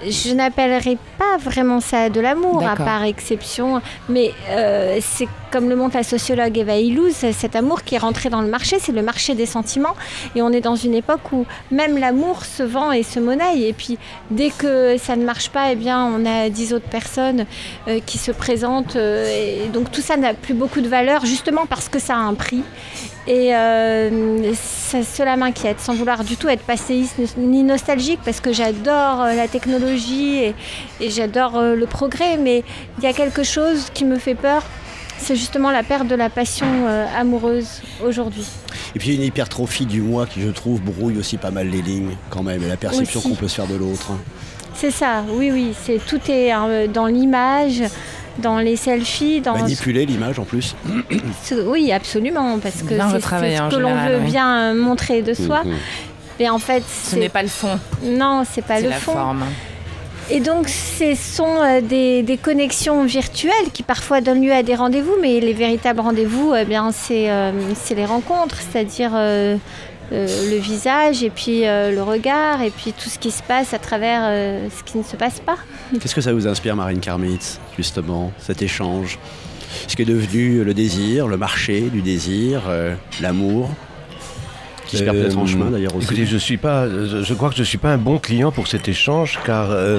je n'appellerai pas vraiment ça de l'amour, à D'accord. part exception. Mais euh, c'est comme le montre la sociologue Eva Illouz, cet amour qui est rentré dans le marché, c'est le marché des sentiments. Et on est dans une époque où même l'amour se vend et se monnaie. Et puis dès que ça ne marche pas, eh bien, on a dix autres personnes euh, qui se présentent. Euh, et donc tout ça n'a plus beaucoup de valeur, justement parce que ça a un prix. Et euh, ça, cela m'inquiète, sans vouloir du tout être passéiste ni nostalgique, parce que j'adore euh, la technologie et, et j'adore euh, le progrès, mais il y a quelque chose qui me fait peur, c'est justement la perte de la passion euh, amoureuse aujourd'hui. Et puis il y a une hypertrophie du moi qui, je trouve, brouille aussi pas mal les lignes quand même, et la perception Aussi. qu'on peut se faire de l'autre. C'est ça, oui, oui, c'est, tout est euh, dans l'image, dans les selfies, dans... Manipuler l'image en plus. ce- Oui, absolument, parce que Bien c'est, c'est retravaillé ce en que l'on général, veut oui. bien euh, montrer de soi. Mhm. Mais en fait, Ce c'est... n'est pas le fond, Non, c'est pas c'est le la fond. forme. Et donc, ce sont euh, des, des connexions virtuelles qui parfois donnent lieu à des rendez-vous, mais les véritables rendez-vous, eh bien, c'est, euh, c'est les rencontres, c'est-à-dire euh, euh, le visage et puis euh, le regard et puis tout ce qui se passe à travers euh, ce qui ne se passe pas. Qu'est-ce que ça vous inspire, Marine Karmitz, justement, cet échange? Ce qui est devenu le désir, le marché du désir, euh, l'amour, qui se perd Euh, peut-être en chemin d'ailleurs aussi. Écoutez, je suis pas, je, je crois que je ne suis pas un bon client pour cet échange, car euh,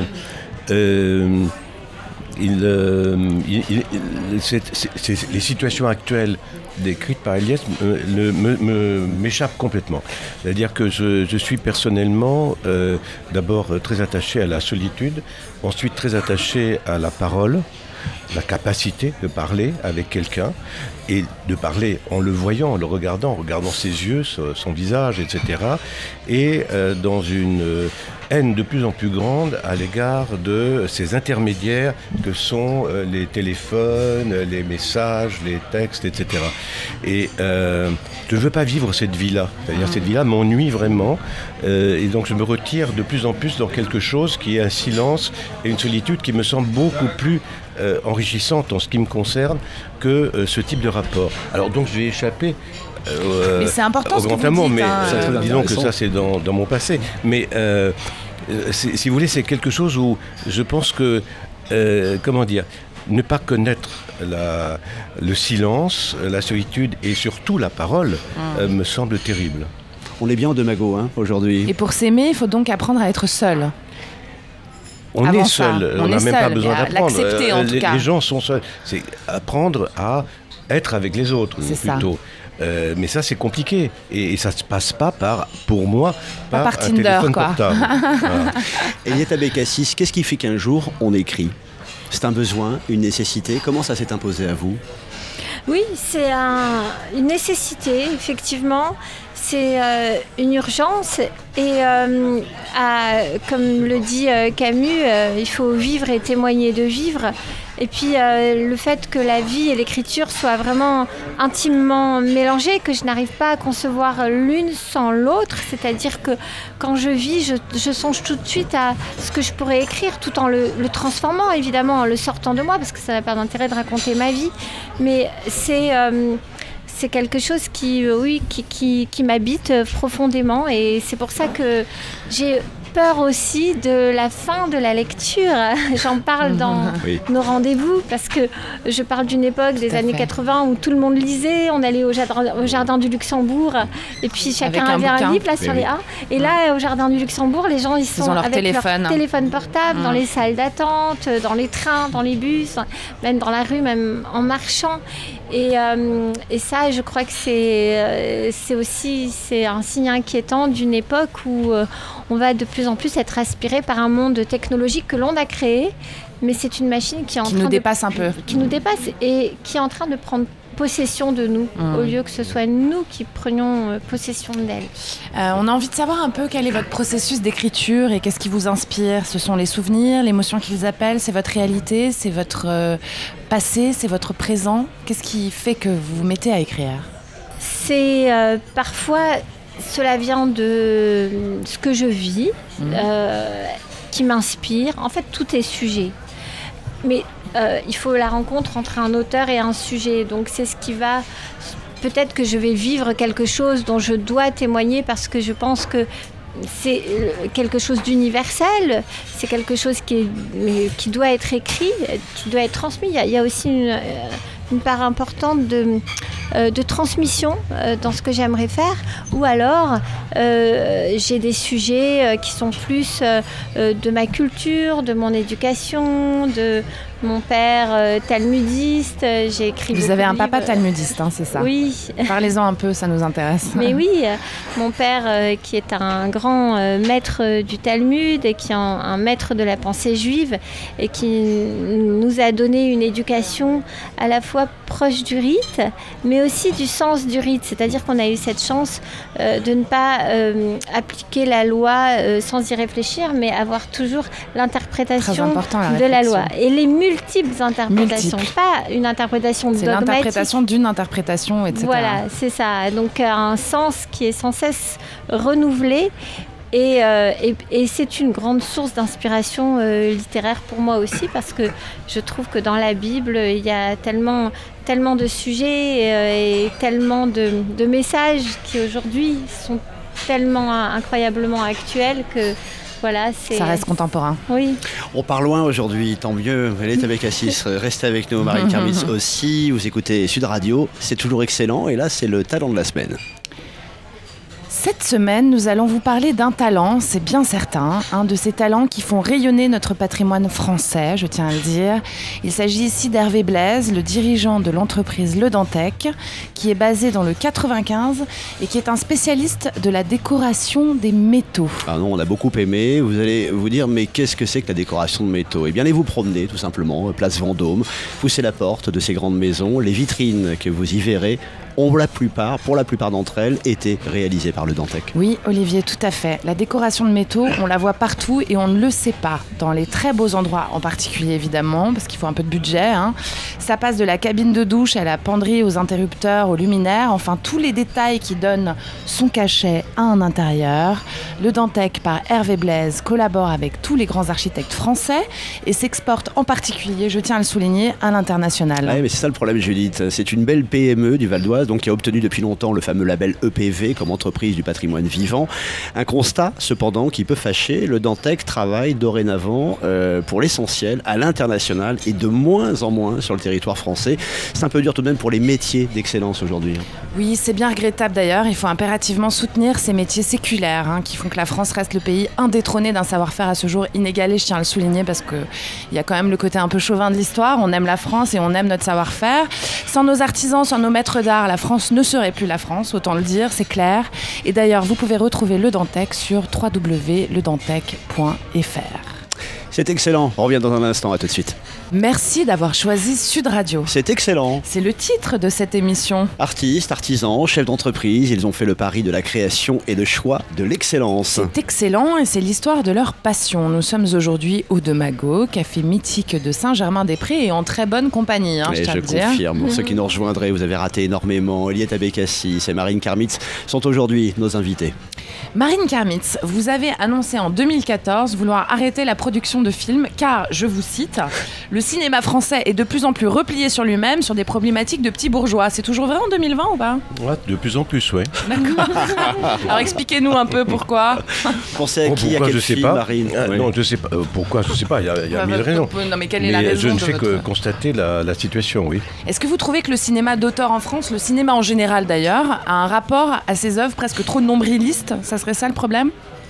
euh, il, euh, il- il- il- c'est- c'est- c'est- les situations actuelles décrites par Eliès me- le- me- me- m'échappent complètement. C'est-à-dire que je, je suis personnellement euh, d'abord euh, très attaché à la solitude, ensuite très attaché à la parole, la capacité de parler avec quelqu'un et de parler en le voyant, en le regardant, en regardant ses yeux, son, son visage, et cetera. Et euh, dans une euh, haine de plus en plus grande à l'égard de ces intermédiaires que sont euh, les téléphones, les messages, les textes, et cetera. Et euh, je ne veux pas vivre cette vie-là. C'est-à-dire cette vie-là m'ennuie vraiment. Euh, et donc je me retire de plus en plus dans quelque chose qui est un silence et une solitude qui me semble beaucoup plus euh, enrichissante en ce qui me concerne que euh, ce type de rapport. Alors donc je vais échapper euh, Mais c'est important au ce que grand vous amour, dites, mais hein, c'est très euh, disons que intéressant. ça c'est dans, dans mon passé. Mais euh, euh, c'est- si vous voulez, c'est quelque chose où je pense que, euh, comment dire, ne pas connaître la, le silence, la solitude et surtout la parole euh, me semble terrible. On est bien en Demago hein, aujourd'hui. Et pour s'aimer, il faut donc apprendre à être seul. On Avant est ça, seul, on on n'a est même pas seul, besoin mais à d'apprendre. l'accepter, en tout les, cas. les gens sont seuls. C'est apprendre à être avec les autres C'est ça. plutôt. Euh, mais ça c'est compliqué et, et ça se passe pas par, pour moi, Pas par, par un Tinder, téléphone quoi. portable. Voilà. Eliette Abécassis, qu'est-ce qui fait qu'un jour on écrit? C'est un besoin, une nécessité. Comment ça s'est imposé à vous? Oui, c'est un- une nécessité, effectivement. C'est euh, une urgence et, euh, à- comme le dit euh, Camus, euh, il faut vivre et témoigner de vivre. Et puis euh, le fait que la vie et l'écriture soient vraiment intimement mélangées, que je n'arrive pas à concevoir l'une sans l'autre, c'est-à-dire que quand je vis, je, je songe tout de suite à ce que je pourrais écrire, tout en le, le transformant, évidemment, en le sortant de moi, parce que ça n'a pas d'intérêt de raconter ma vie. Mais c'est... euh, c'est quelque chose qui, euh, oui, qui, qui, qui m'habite euh, profondément et c'est pour ça que j'ai peur aussi de la fin de la lecture. J'en parle dans Oui. nos rendez-vous parce que je parle d'une époque des à années fait. quatre-vingts où tout le monde lisait, on allait au jardin, au jardin du Luxembourg et puis chacun Avec un avait bouquin. un livre là sur Oui, les oui. A. Et là, au jardin du Luxembourg, les gens ils sont ont leur avec téléphone. leur téléphone portable dans Mm. les salles d'attente, dans les trains, dans les bus, même dans la rue, même en marchant. Et, euh, et ça, je crois que c'est, euh, c'est aussi c'est un signe inquiétant d'une époque où euh, on va de plus en plus être aspiré par un monde technologique que l'on a créé, mais c'est une machine qui est en Qui train nous de- dépasse un peu. qui nous dépasse et qui est en train de prendre possession de nous, Mm. au lieu que ce soit nous qui prenions euh, possession d'elle. Euh, on a envie de savoir un peu quel est votre processus d'écriture et qu'est-ce qui vous inspire. Ce sont les souvenirs, l'émotion qu'ils appellent, c'est votre réalité, c'est votre euh, passé, c'est votre présent. Qu'est-ce qui fait que vous vous mettez à écrire? C'est euh, parfois, cela vient de ce que je vis, Mhm. euh, qui m'inspire. En fait, tout est sujet. Mais euh, il faut la rencontre entre un auteur et un sujet. Donc c'est ce qui va... Peut-être que je vais vivre quelque chose dont je dois témoigner parce que je pense que c'est quelque chose d'universel, c'est quelque chose qui, est, qui doit être écrit, qui doit être transmis. Il y a, il y a aussi une, une part importante de, euh, de transmission euh, dans ce que j'aimerais faire, ou alors euh, j'ai des sujets euh, qui sont plus euh, de ma culture, de mon éducation, de mon père euh, talmudiste. J'ai écrit. Vous avez un papa talmudiste, hein, c'est ça? Oui. Parlez-en un peu, ça nous intéresse. Mais oui, euh, mon père euh, qui est un grand euh, maître euh, du Talmud et qui est un, un maître de la pensée juive et qui nous a donné une éducation à la fois proche du rite, mais aussi du sens du rite. C'est-à-dire qu'on a eu cette chance euh, de ne pas euh, appliquer la loi euh, sans y réfléchir, mais avoir toujours l'interprétation la de la loi. Et les multiples interprétations, Multiples. Pas une interprétation C'est dogmatique. l'interprétation d'une interprétation, et cetera. Voilà, c'est ça. Donc un sens qui est sans cesse renouvelé. Et, euh, et, et c'est une grande source d'inspiration euh, littéraire pour moi aussi, parce que je trouve que dans la Bible, il y a tellement, tellement de sujets et, euh, et tellement de, de messages qui aujourd'hui sont tellement incroyablement actuels que voilà, c'est... Ça reste contemporain. Oui. On part loin aujourd'hui, tant mieux. Elle est avec Assis. Restez avec nous, Marine Karmitz aussi. Vous écoutez Sud Radio, c'est toujours excellent. Et là, c'est le talent de la semaine. Cette semaine, nous allons vous parler d'un talent, c'est bien certain, un de ces talents qui font rayonner notre patrimoine français, je tiens à le dire. Il s'agit ici d'Hervé Blaise, le dirigeant de l'entreprise Le Dantec, qui est basé dans le quatre-vingt-quinze et qui est un spécialiste de la décoration des métaux. Ah non, on a beaucoup aimé. Vous allez vous dire, mais qu'est-ce que c'est que la décoration de métaux? Eh bien, allez vous promener, tout simplement, place Vendôme, poussez la porte de ces grandes maisons. Les vitrines que vous y verrez ont la plupart, pour la plupart d'entre elles, été réalisées par Le Dantec. Oui, Olivier, tout à fait. La décoration de métaux, on la voit partout et on ne le sait pas. Dans les très beaux endroits, en particulier évidemment, parce qu'il faut un peu de budget. Hein. Ça passe de la cabine de douche à la penderie, aux interrupteurs, aux luminaires. Enfin, tous les détails qui donnent son cachet à un intérieur. Le Dantec, par Hervé Blaise, collabore avec tous les grands architectes français et s'exporte en particulier, je tiens à le souligner, à l'international. Ouais, mais c'est ça le problème, Judith. C'est une belle P M E du Val d'Oise, donc qui a obtenu depuis longtemps le fameux label E P V comme entreprise du patrimoine vivant. Un constat, cependant, qui peut fâcher. Le Dantec travaille dorénavant, euh, pour l'essentiel, à l'international et de moins en moins sur le territoire français. C'est un peu dur tout de même pour les métiers d'excellence aujourd'hui. Oui, c'est bien regrettable d'ailleurs. Il faut impérativement soutenir ces métiers séculaires hein, qui font que la France reste le pays indétrôné d'un savoir-faire à ce jour inégalé. Je tiens à le souligner parce qu'il y a quand même le côté un peu chauvin de l'histoire. On aime la France et on aime notre savoir-faire. Sans nos artisans, sans nos maîtres d'art, la France ne serait plus la France, autant le dire, c'est clair. Et d'ailleurs, vous pouvez retrouver Le Dantec sur w w w point le dantec point f r. C'est excellent. On revient dans un instant. À tout de suite. Merci d'avoir choisi Sud Radio. C'est excellent. C'est le titre de cette émission. Artistes, artisans, chefs d'entreprise, ils ont fait le pari de la création et le choix de l'excellence. C'est excellent et c'est l'histoire de leur passion. Nous sommes aujourd'hui au De Mago, café mythique de Saint-Germain-des-Prés et en très bonne compagnie, hein, je tiens à je le dire. confirme. Pour ceux qui nous rejoindraient, vous avez raté énormément. Eliette Abécassis et Marine Karmitz sont aujourd'hui nos invités. Marine Karmitz, vous avez annoncé en deux mille quatorze vouloir arrêter la production de films car, je vous cite, le cinéma français est de plus en plus replié sur lui-même sur des problématiques de petits bourgeois. C'est toujours vrai en deux mille vingt ou pas? Ouais, de plus en plus, ouais. D'accord. Alors expliquez-nous un peu pourquoi. Pensez à Bon, qui, à pourquoi, quel je sais film, pas. Marine? Ah, Oui. Non, je sais pas. Euh, pourquoi, je sais pas. Il y a, il y a Bah, mille votre- raisons. Non mais quelle est Mais la raison je ne de fais que votre- constater la, la situation, oui. Est-ce que vous trouvez que le cinéma d'auteur en France, le cinéma en général d'ailleurs, a un rapport à ses œuvres presque trop nombrilistes? Ça serait ça le problème?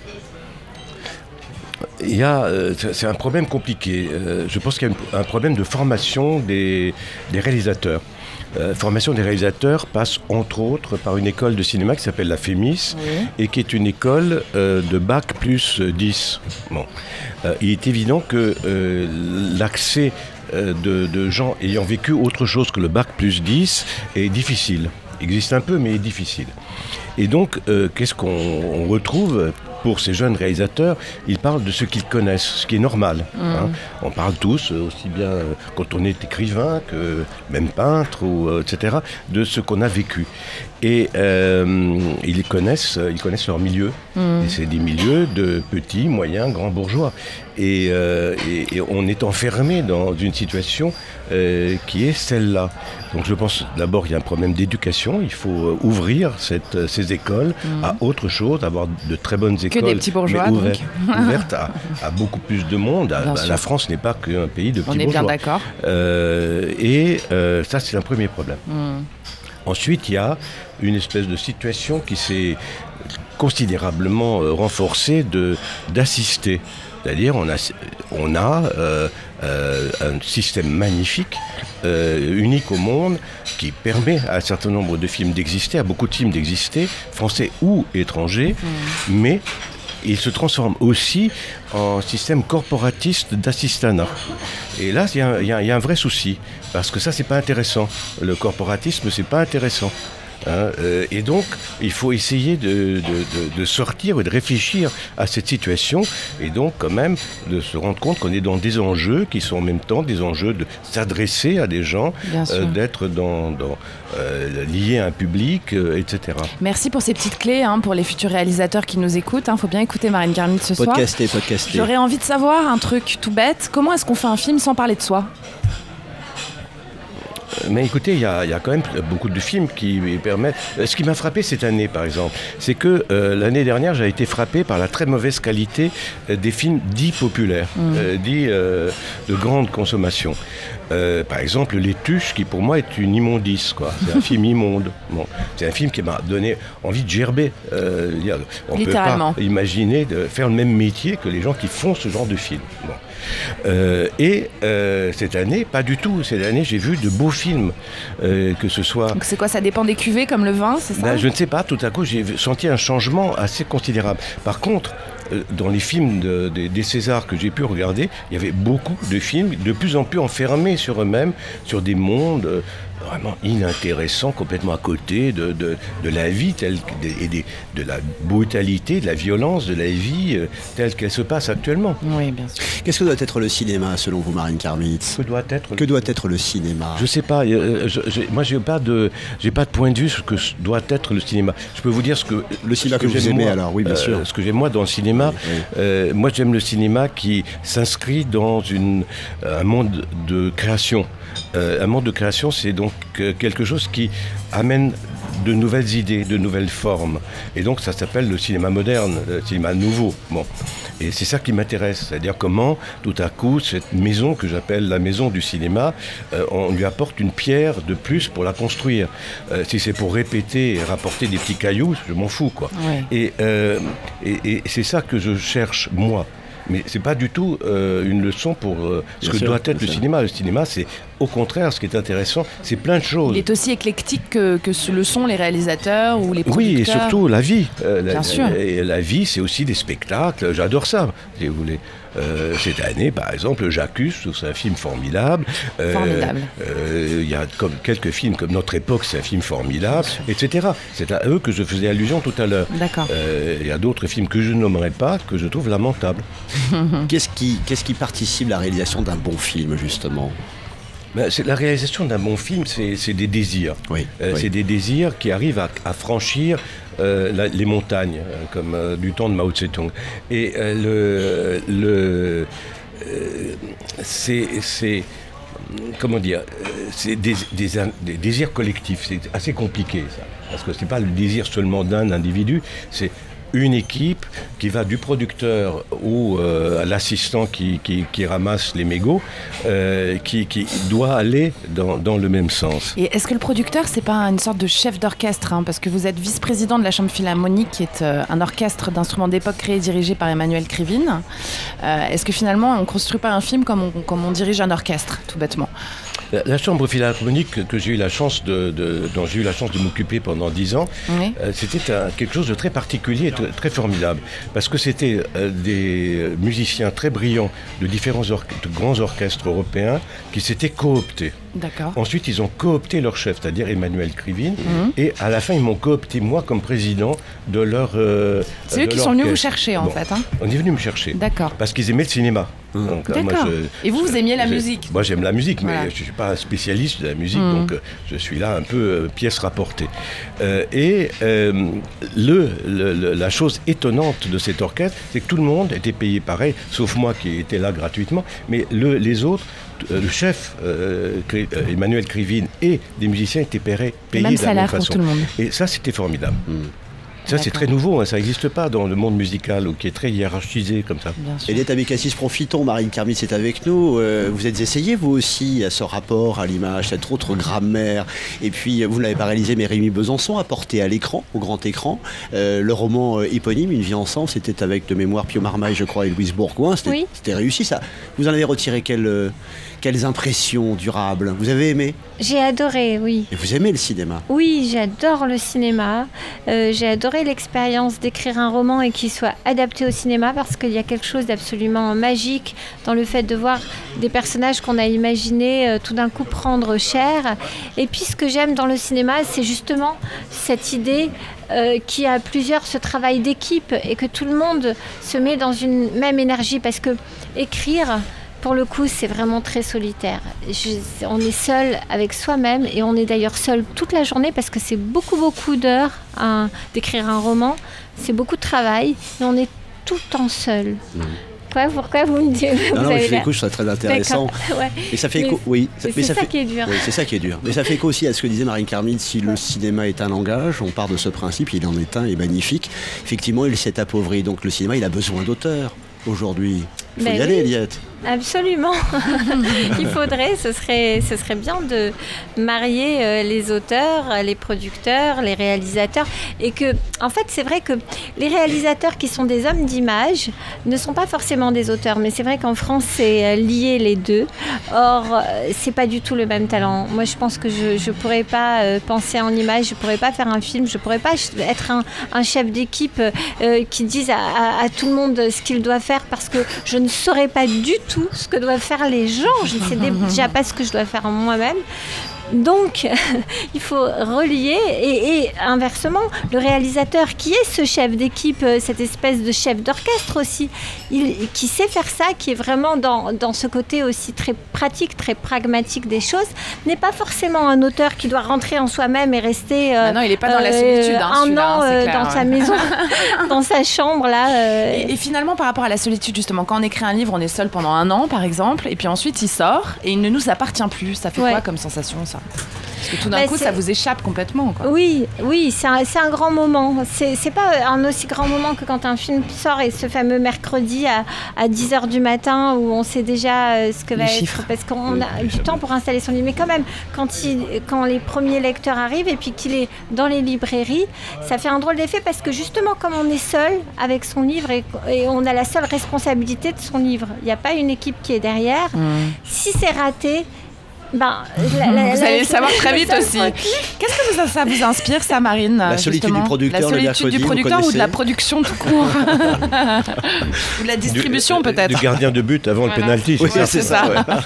Il y a, euh, c'est c'est un problème compliqué. Euh, je pense qu'il y a une- un problème de formation des, des réalisateurs. Euh, formation des réalisateurs passe entre autres par une école de cinéma qui s'appelle la Fémis Oui. et qui est une école euh, de bac plus dix. Bon. Euh, il est évident que euh, l'accès euh, de, de gens ayant vécu autre chose que le bac plus dix est difficile. Existe un peu mais est difficile. Et donc, euh, qu'est-ce qu'on on retrouve pour ces jeunes réalisateurs? Ils parlent de ce qu'ils connaissent, ce qui est normal. Mmh. Hein. On parle tous, euh, aussi bien euh, quand on est écrivain que même peintre, ou, euh, et cetera, de ce qu'on a vécu. Et euh, ils connaissent, ils connaissent leur milieu. Mmh. Et c'est des milieux de petits, moyens, grands bourgeois. Et, euh, et, et on est enfermé dans une situation euh, qui est celle-là. Donc je pense d'abord il y a un problème d'éducation. Il faut euh, ouvrir cette, ces écoles Mmh. à autre chose, avoir de très bonnes écoles. que des petits bourgeois, mais ouverte, donc. ouverte à, à beaucoup plus de monde. À, Bien bah, sûr. la France n'est pas qu'un pays de petits On est bourgeois. bien d'accord. Euh, et euh, ça, c'est un premier problème. Mm. Ensuite, il y a une espèce de situation qui s'est considérablement euh, renforcée de, d'assister. C'est-à-dire, on a, on a euh, euh, un système magnifique, euh, unique au monde, qui permet à un certain nombre de films d'exister, à beaucoup de films d'exister, français ou étrangers, mmh. mais il se transforme aussi en système corporatiste d'assistanat. Et là, il y, y, y a un vrai souci, parce que ça, c'est pas intéressant. Le corporatisme, c'est pas intéressant. Hein, euh, et donc, il faut essayer de, de, de, de sortir et de réfléchir à cette situation, et donc quand même de se rendre compte qu'on est dans des enjeux qui sont en même temps des enjeux de s'adresser à des gens, euh, d'être dans, dans, euh, lié à un public, euh, et cetera. Merci pour ces petites clés hein, pour les futurs réalisateurs qui nous écoutent. Il hein, faut bien écouter Marine Karmitz ce soir. Podcasté, podcasté. J'aurais envie de savoir un truc tout bête. Comment est-ce qu'on fait un film sans parler de soi ? Mais écoutez, il y, y a quand même beaucoup de films qui permettent... Ce qui m'a frappé cette année, par exemple, c'est que euh, l'année dernière, j'ai été frappé par la très mauvaise qualité euh, des films dits populaires, mmh. euh, dits euh, de grande consommation. Euh, par exemple, Les Tuches, qui pour moi est une immondice, quoi. C'est un film immonde. Bon, c'est un film qui m'a donné envie de gerber. Euh, on ne peut pas imaginer de faire le même métier que les gens qui font ce genre de film. Bon. Euh, et euh, cette année, pas du tout. Cette année, j'ai vu de beaux films, euh, que ce soit... Donc c'est quoi, ça dépend des cuvées comme le vin, c'est ça ? Ben, je ne sais pas, tout à coup, j'ai senti un changement assez considérable. Par contre, euh, dans les films de, de, des Césars que j'ai pu regarder, il y avait beaucoup de films de plus en plus enfermés sur eux-mêmes, sur des mondes... Euh, vraiment inintéressant, complètement à côté de, de, de la vie telle, et de, de la brutalité, de la violence de la vie euh, telle qu'elle se passe actuellement. Oui, bien sûr. Qu'est-ce que doit être le cinéma, selon vous, Marine Karmitz ? Que doit être Que doit être le cinéma ? Je ne sais pas. Euh, je, je, moi, je n'ai pas, pas de point de vue sur ce que doit être le cinéma. Je peux vous dire ce que... Le cinéma que, que vous aimez, moi, alors, oui, bien euh, sûr. Ce que j'aime, moi, dans le cinéma, oui, oui. Euh, moi, j'aime le cinéma qui s'inscrit dans une, un monde de création. Euh, un monde de création, c'est donc euh, quelque chose qui amène de nouvelles idées, de nouvelles formes. Et donc, ça s'appelle le cinéma moderne, le cinéma nouveau. Bon. Et c'est ça qui m'intéresse, c'est-à-dire comment, tout à coup, cette maison que j'appelle la maison du cinéma, euh, on lui apporte une pierre de plus pour la construire. Euh, si c'est pour répéter et rapporter des petits cailloux, je m'en fous, quoi. Ouais. Et, euh, et, et c'est ça que je cherche, moi. Mais c'est pas du tout euh, une leçon pour euh, ce que sûr, doit être le cinéma. Le cinéma, c'est au contraire, ce qui est intéressant, c'est plein de choses. Il est aussi éclectique que, que le sont les réalisateurs ou les producteurs. Oui, et surtout la vie. Euh, Bien la, sûr. Et la vie, c'est aussi des spectacles. J'adore ça, si vous voulez. Euh, cette année, par exemple, J'accuse, c'est un film formidable. Euh, formidable. Il euh, y a comme quelques films comme Notre époque, c'est un film formidable, et cetera. C'est à eux que je faisais allusion tout à l'heure. D'accord. Euh, il y a d'autres films que je ne nommerai pas, que je trouve lamentables. Qu'est-ce qui, qu'est-ce qui participe à la réalisation d'un bon film, justement ? Ben, c'est, la réalisation d'un bon film, c'est, c'est des désirs. Oui, euh, oui. C'est des désirs qui arrivent à, à franchir euh, la, les montagnes, euh, comme euh, du temps de Mao Tse-tung. Et euh, le, le euh, c'est, c'est comment dire, c'est des, des, des désirs collectifs. C'est assez compliqué, ça, parce que c'est pas le désir seulement d'un individu. C'est une équipe qui va du producteur ou euh, à l'assistant qui, qui, qui ramasse les mégots, euh, qui, qui doit aller dans, dans le même sens. Et est-ce que le producteur, c'est pas une sorte de chef d'orchestre hein, parce que vous êtes vice-président de la Chambre Philharmonique, qui est euh, un orchestre d'instruments d'époque créé et dirigé par Emmanuel Krivine. Euh, est-ce que finalement, on ne construit pas un film comme on, comme on dirige un orchestre, tout bêtement ? La, la Chambre Philharmonique que j'ai eu la chance de, de, dont j'ai eu la chance de m'occuper pendant dix ans, oui. euh, c'était un, quelque chose de très particulier et très, très formidable. Parce que c'était euh, des musiciens très brillants de différents or- de grands orchestres européens qui s'étaient cooptés. D'accord. Ensuite, ils ont coopté leur chef, c'est-à-dire Emmanuel Krivine, mmh. et à la fin, ils m'ont coopté, moi, comme président de leur euh, C'est de eux qui sont venus vous chercher, en bon, fait. Hein. On est venus me chercher. D'accord. Parce qu'ils aimaient le cinéma. Mmh. Donc, D'accord. Moi, je, et vous, vous aimiez la musique ? Moi, j'aime la musique, mais voilà. je ne suis pas un spécialiste de la musique, mmh. donc euh, je suis là un peu euh, pièce rapportée. Euh, et euh, le, le, le, la chose étonnante de cet orchestre, c'est que tout le monde était payé pareil, sauf moi qui étais là gratuitement, mais le, les autres, le chef euh, Emmanuel Krivine et des musiciens étaient payés, payés de la même façon. Pour tout le monde. Et ça, c'était formidable. Mmh. Ça, c'est très nouveau, hein, ça n'existe pas dans le monde musical, qui est très hiérarchisé comme ça. Eliette Abécassis, profitons, Marine Karmitz est avec nous. Euh, vous êtes essayé, vous aussi, à ce rapport à l'image, cette autre grammaire. Et puis, vous ne l'avez pas réalisé, mais Rémi Besançon a porté à l'écran, au grand écran, euh, le roman euh, éponyme, Une vie ensemble. C'était avec de mémoire Pio Marmaille, je crois, et Louise Bourgoin. C'était oui. c'était réussi, ça. Vous en avez retiré quelle, euh, quelles impressions durables? Vous avez aimé? J'ai adoré, oui. Et vous aimez le cinéma? Oui, j'adore le cinéma. Euh, j'ai adoré l'expérience d'écrire un roman et qu'il soit adapté au cinéma parce qu'il y a quelque chose d'absolument magique dans le fait de voir des personnages qu'on a imaginés euh, tout d'un coup prendre chair. Et puis ce que j'aime dans le cinéma, c'est justement cette idée euh, qu'il y a plusieurs, ce travail d'équipe et que tout le monde se met dans une même énergie parce que écrire, pour le coup, c'est vraiment très solitaire. Je, on est seul avec soi-même et on est d'ailleurs seul toute la journée parce que c'est beaucoup, beaucoup d'heures hein, d'écrire un roman. C'est beaucoup de travail et on est tout le temps seul. Mmh. Quoi, pourquoi vous me dites? Non, non, je l'écoute, je trouve ça très intéressant. Ouais. Et ça fait mais écho, oui. Ça, c'est ça, ça fait, qui est dur. Oui, c'est ça qui est dur. Mais ça fait écho aussi à ce que disait Marine Karmitz, si le cinéma est un langage, on part de ce principe, il en est un et magnifique. Effectivement, il s'est appauvri, donc le cinéma, il a besoin d'auteurs aujourd'hui. Il faut ben y aller, oui. Eliette. Absolument. Il faudrait, ce serait, ce serait bien de marier euh, les auteurs, les producteurs, les réalisateurs. Et que, en fait, c'est vrai que les réalisateurs qui sont des hommes d'image ne sont pas forcément des auteurs. Mais c'est vrai qu'en France, c'est lié les deux. Or, euh, c'est pas du tout le même talent. Moi, je pense que je ne pourrais pas euh, penser en image, je ne pourrais pas faire un film, je ne pourrais pas être un, un chef d'équipe euh, qui dise à, à, à tout le monde ce qu'il doit faire parce que je ne saurais pas du tout ce que doivent faire les gens. Je ne sais déjà pas ce que je dois faire moi-même. Donc, il faut relier et, et inversement, le réalisateur qui est ce chef d'équipe, cette espèce de chef d'orchestre aussi, il, qui sait faire ça, qui est vraiment dans, dans ce côté aussi très pratique, très pragmatique des choses, n'est pas forcément un auteur qui doit rentrer en soi-même et rester euh, bah non, il n'est pas dans la solitude, hein, un an hein, euh, clair, dans ouais. sa maison, dans sa chambre. Là, euh... et, et finalement, par rapport à la solitude, justement, quand on écrit un livre, on est seul pendant un an, par exemple, et puis ensuite il sort et il ne nous appartient plus. Ça fait ouais. quoi comme sensation, ça? Parce que tout d'un bah coup, ça vous échappe complètement, quoi. Oui, oui, c'est un, c'est un grand moment. C'est, c'est pas un aussi grand moment que quand un film sort et ce fameux mercredi à, à dix heures du matin où on sait déjà ce que les va chiffres. être... Parce qu'on oui, a du temps pour installer son livre. Mais quand même, quand, il, quand les premiers lecteurs arrivent et puis qu'il est dans les librairies, ça fait un drôle d'effet parce que justement, comme on est seul avec son livre et, et on a la seule responsabilité de son livre, il n'y a pas une équipe qui est derrière. Mmh. Si c'est raté... Ben, la, la, vous la, allez le savoir très vite aussi. Qu'est-ce que ça, ça vous inspire, ça, Marine? La solitude justement du producteur, la solitude le mercredi, du producteur ou de la production tout court? Ou de la distribution, du, peut-être? Du gardien de but avant voilà. le pénalty. Oui, c'est, c'est ça. ça. Ouais.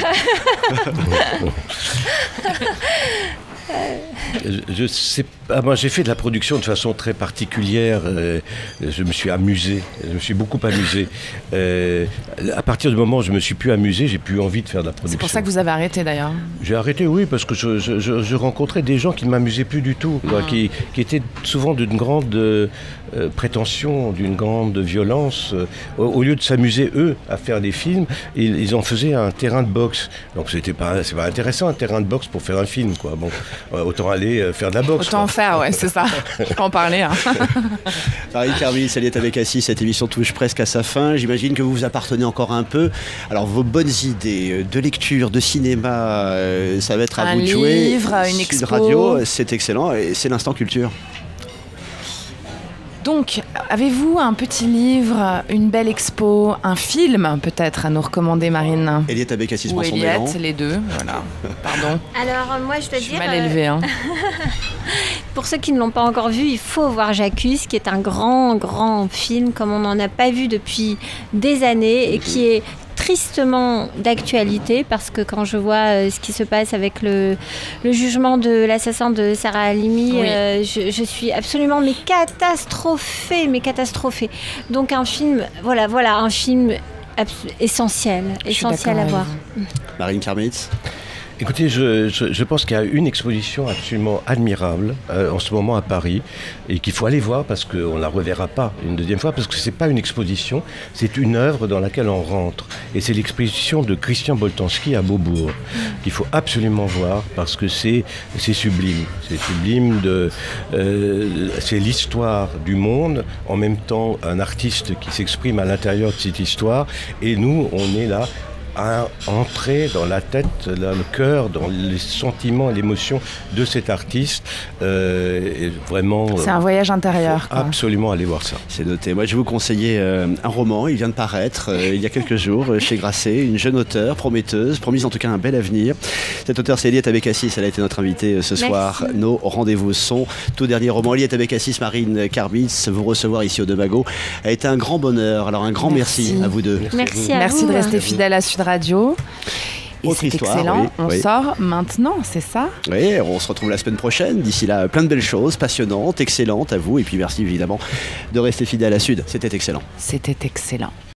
Je sais pas, moi j'ai fait de la production de façon très particulière. Euh, je me suis amusé, je me suis beaucoup amusé. Euh, à partir du moment où je me suis plus amusé, j'ai plus envie de faire de la production. C'est pour ça que vous avez arrêté d'ailleurs. J'ai arrêté, oui, parce que je, je, je, je rencontrais des gens qui ne m'amusaient plus du tout, quoi, mmh. qui, qui étaient souvent d'une grande euh, prétention, d'une grande violence. Au, au lieu de s'amuser eux à faire des films, ils, ils en faisaient un terrain de boxe. Donc c'était pas, c'est pas intéressant un terrain de boxe pour faire un film, quoi. Bon. Autant aller faire de la boxe. Autant en faire, ouais, c'est ça. Je peux en parler. Hein. Marine Karmitz, Eliette Abécassis, cette émission touche presque à sa fin. J'imagine que vous vous appartenez encore un peu. Alors, vos bonnes idées de lecture, de cinéma, ça va être à un vous de jouer. Un livre, une expo. Sud Radio, c'est excellent et c'est l'instant culture. Donc, avez-vous un petit livre, une belle expo, un film peut-être à nous recommander, Marine? Eliette Abécassis ou prend son élan. Eliette, les deux, voilà. Pardon. Alors, moi, je dois je dire... suis mal élevée, hein. Pour ceux qui ne l'ont pas encore vu, il faut voir J'accuse, qui est un grand, grand film, comme on n'en a pas vu depuis des années, et qui est tristement d'actualité, parce que quand je vois euh, ce qui se passe avec le, le jugement de l'assassin de Sarah Halimi, oui. euh, je, je suis absolument mais catastrophée, mais catastrophée. Donc un film, voilà, voilà, un film abs- essentiel, essentiel à voir. Marine Karmitz. Écoutez, je, je, je pense qu'il y a une exposition absolument admirable euh, en ce moment à Paris et qu'il faut aller voir parce qu'on ne la reverra pas une deuxième fois parce que ce n'est pas une exposition, c'est une œuvre dans laquelle on rentre. Et c'est l'exposition de Christian Boltanski à Beaubourg qu'il faut absolument voir parce que c'est, c'est sublime. C'est sublime, de, euh, c'est l'histoire du monde, en même temps un artiste qui s'exprime à l'intérieur de cette histoire et nous, on est là à entrer dans la tête, dans le cœur, dans les sentiments et l'émotion de cet artiste. Euh, et vraiment, c'est un voyage intérieur. Quoi. Absolument aller voir ça. C'est noté. Moi, je vais vous conseiller euh, un roman. Il vient de paraître euh, il y a quelques jours euh, chez Grasset. Une jeune auteure prometteuse, promise en tout cas un bel avenir. Cette auteure, c'est Eliette Abécassis. Elle a été notre invitée euh, ce Merci. soir. Nos rendez-vous sont tout dernier roman. Eliette Abécassis, Marine Karmitz, vous recevoir ici au Debago a été un grand bonheur. Alors un grand merci, merci à vous deux. Merci, merci, à merci vous. de rester fidèle à Sud Radio. Et Autre c'est histoire, excellent, oui, on oui. sort maintenant, c'est ça? Oui, on se retrouve la semaine prochaine. D'ici là, plein de belles choses, passionnantes, excellentes à vous. Et puis merci évidemment de rester fidèle à Sud. C'était excellent. C'était excellent.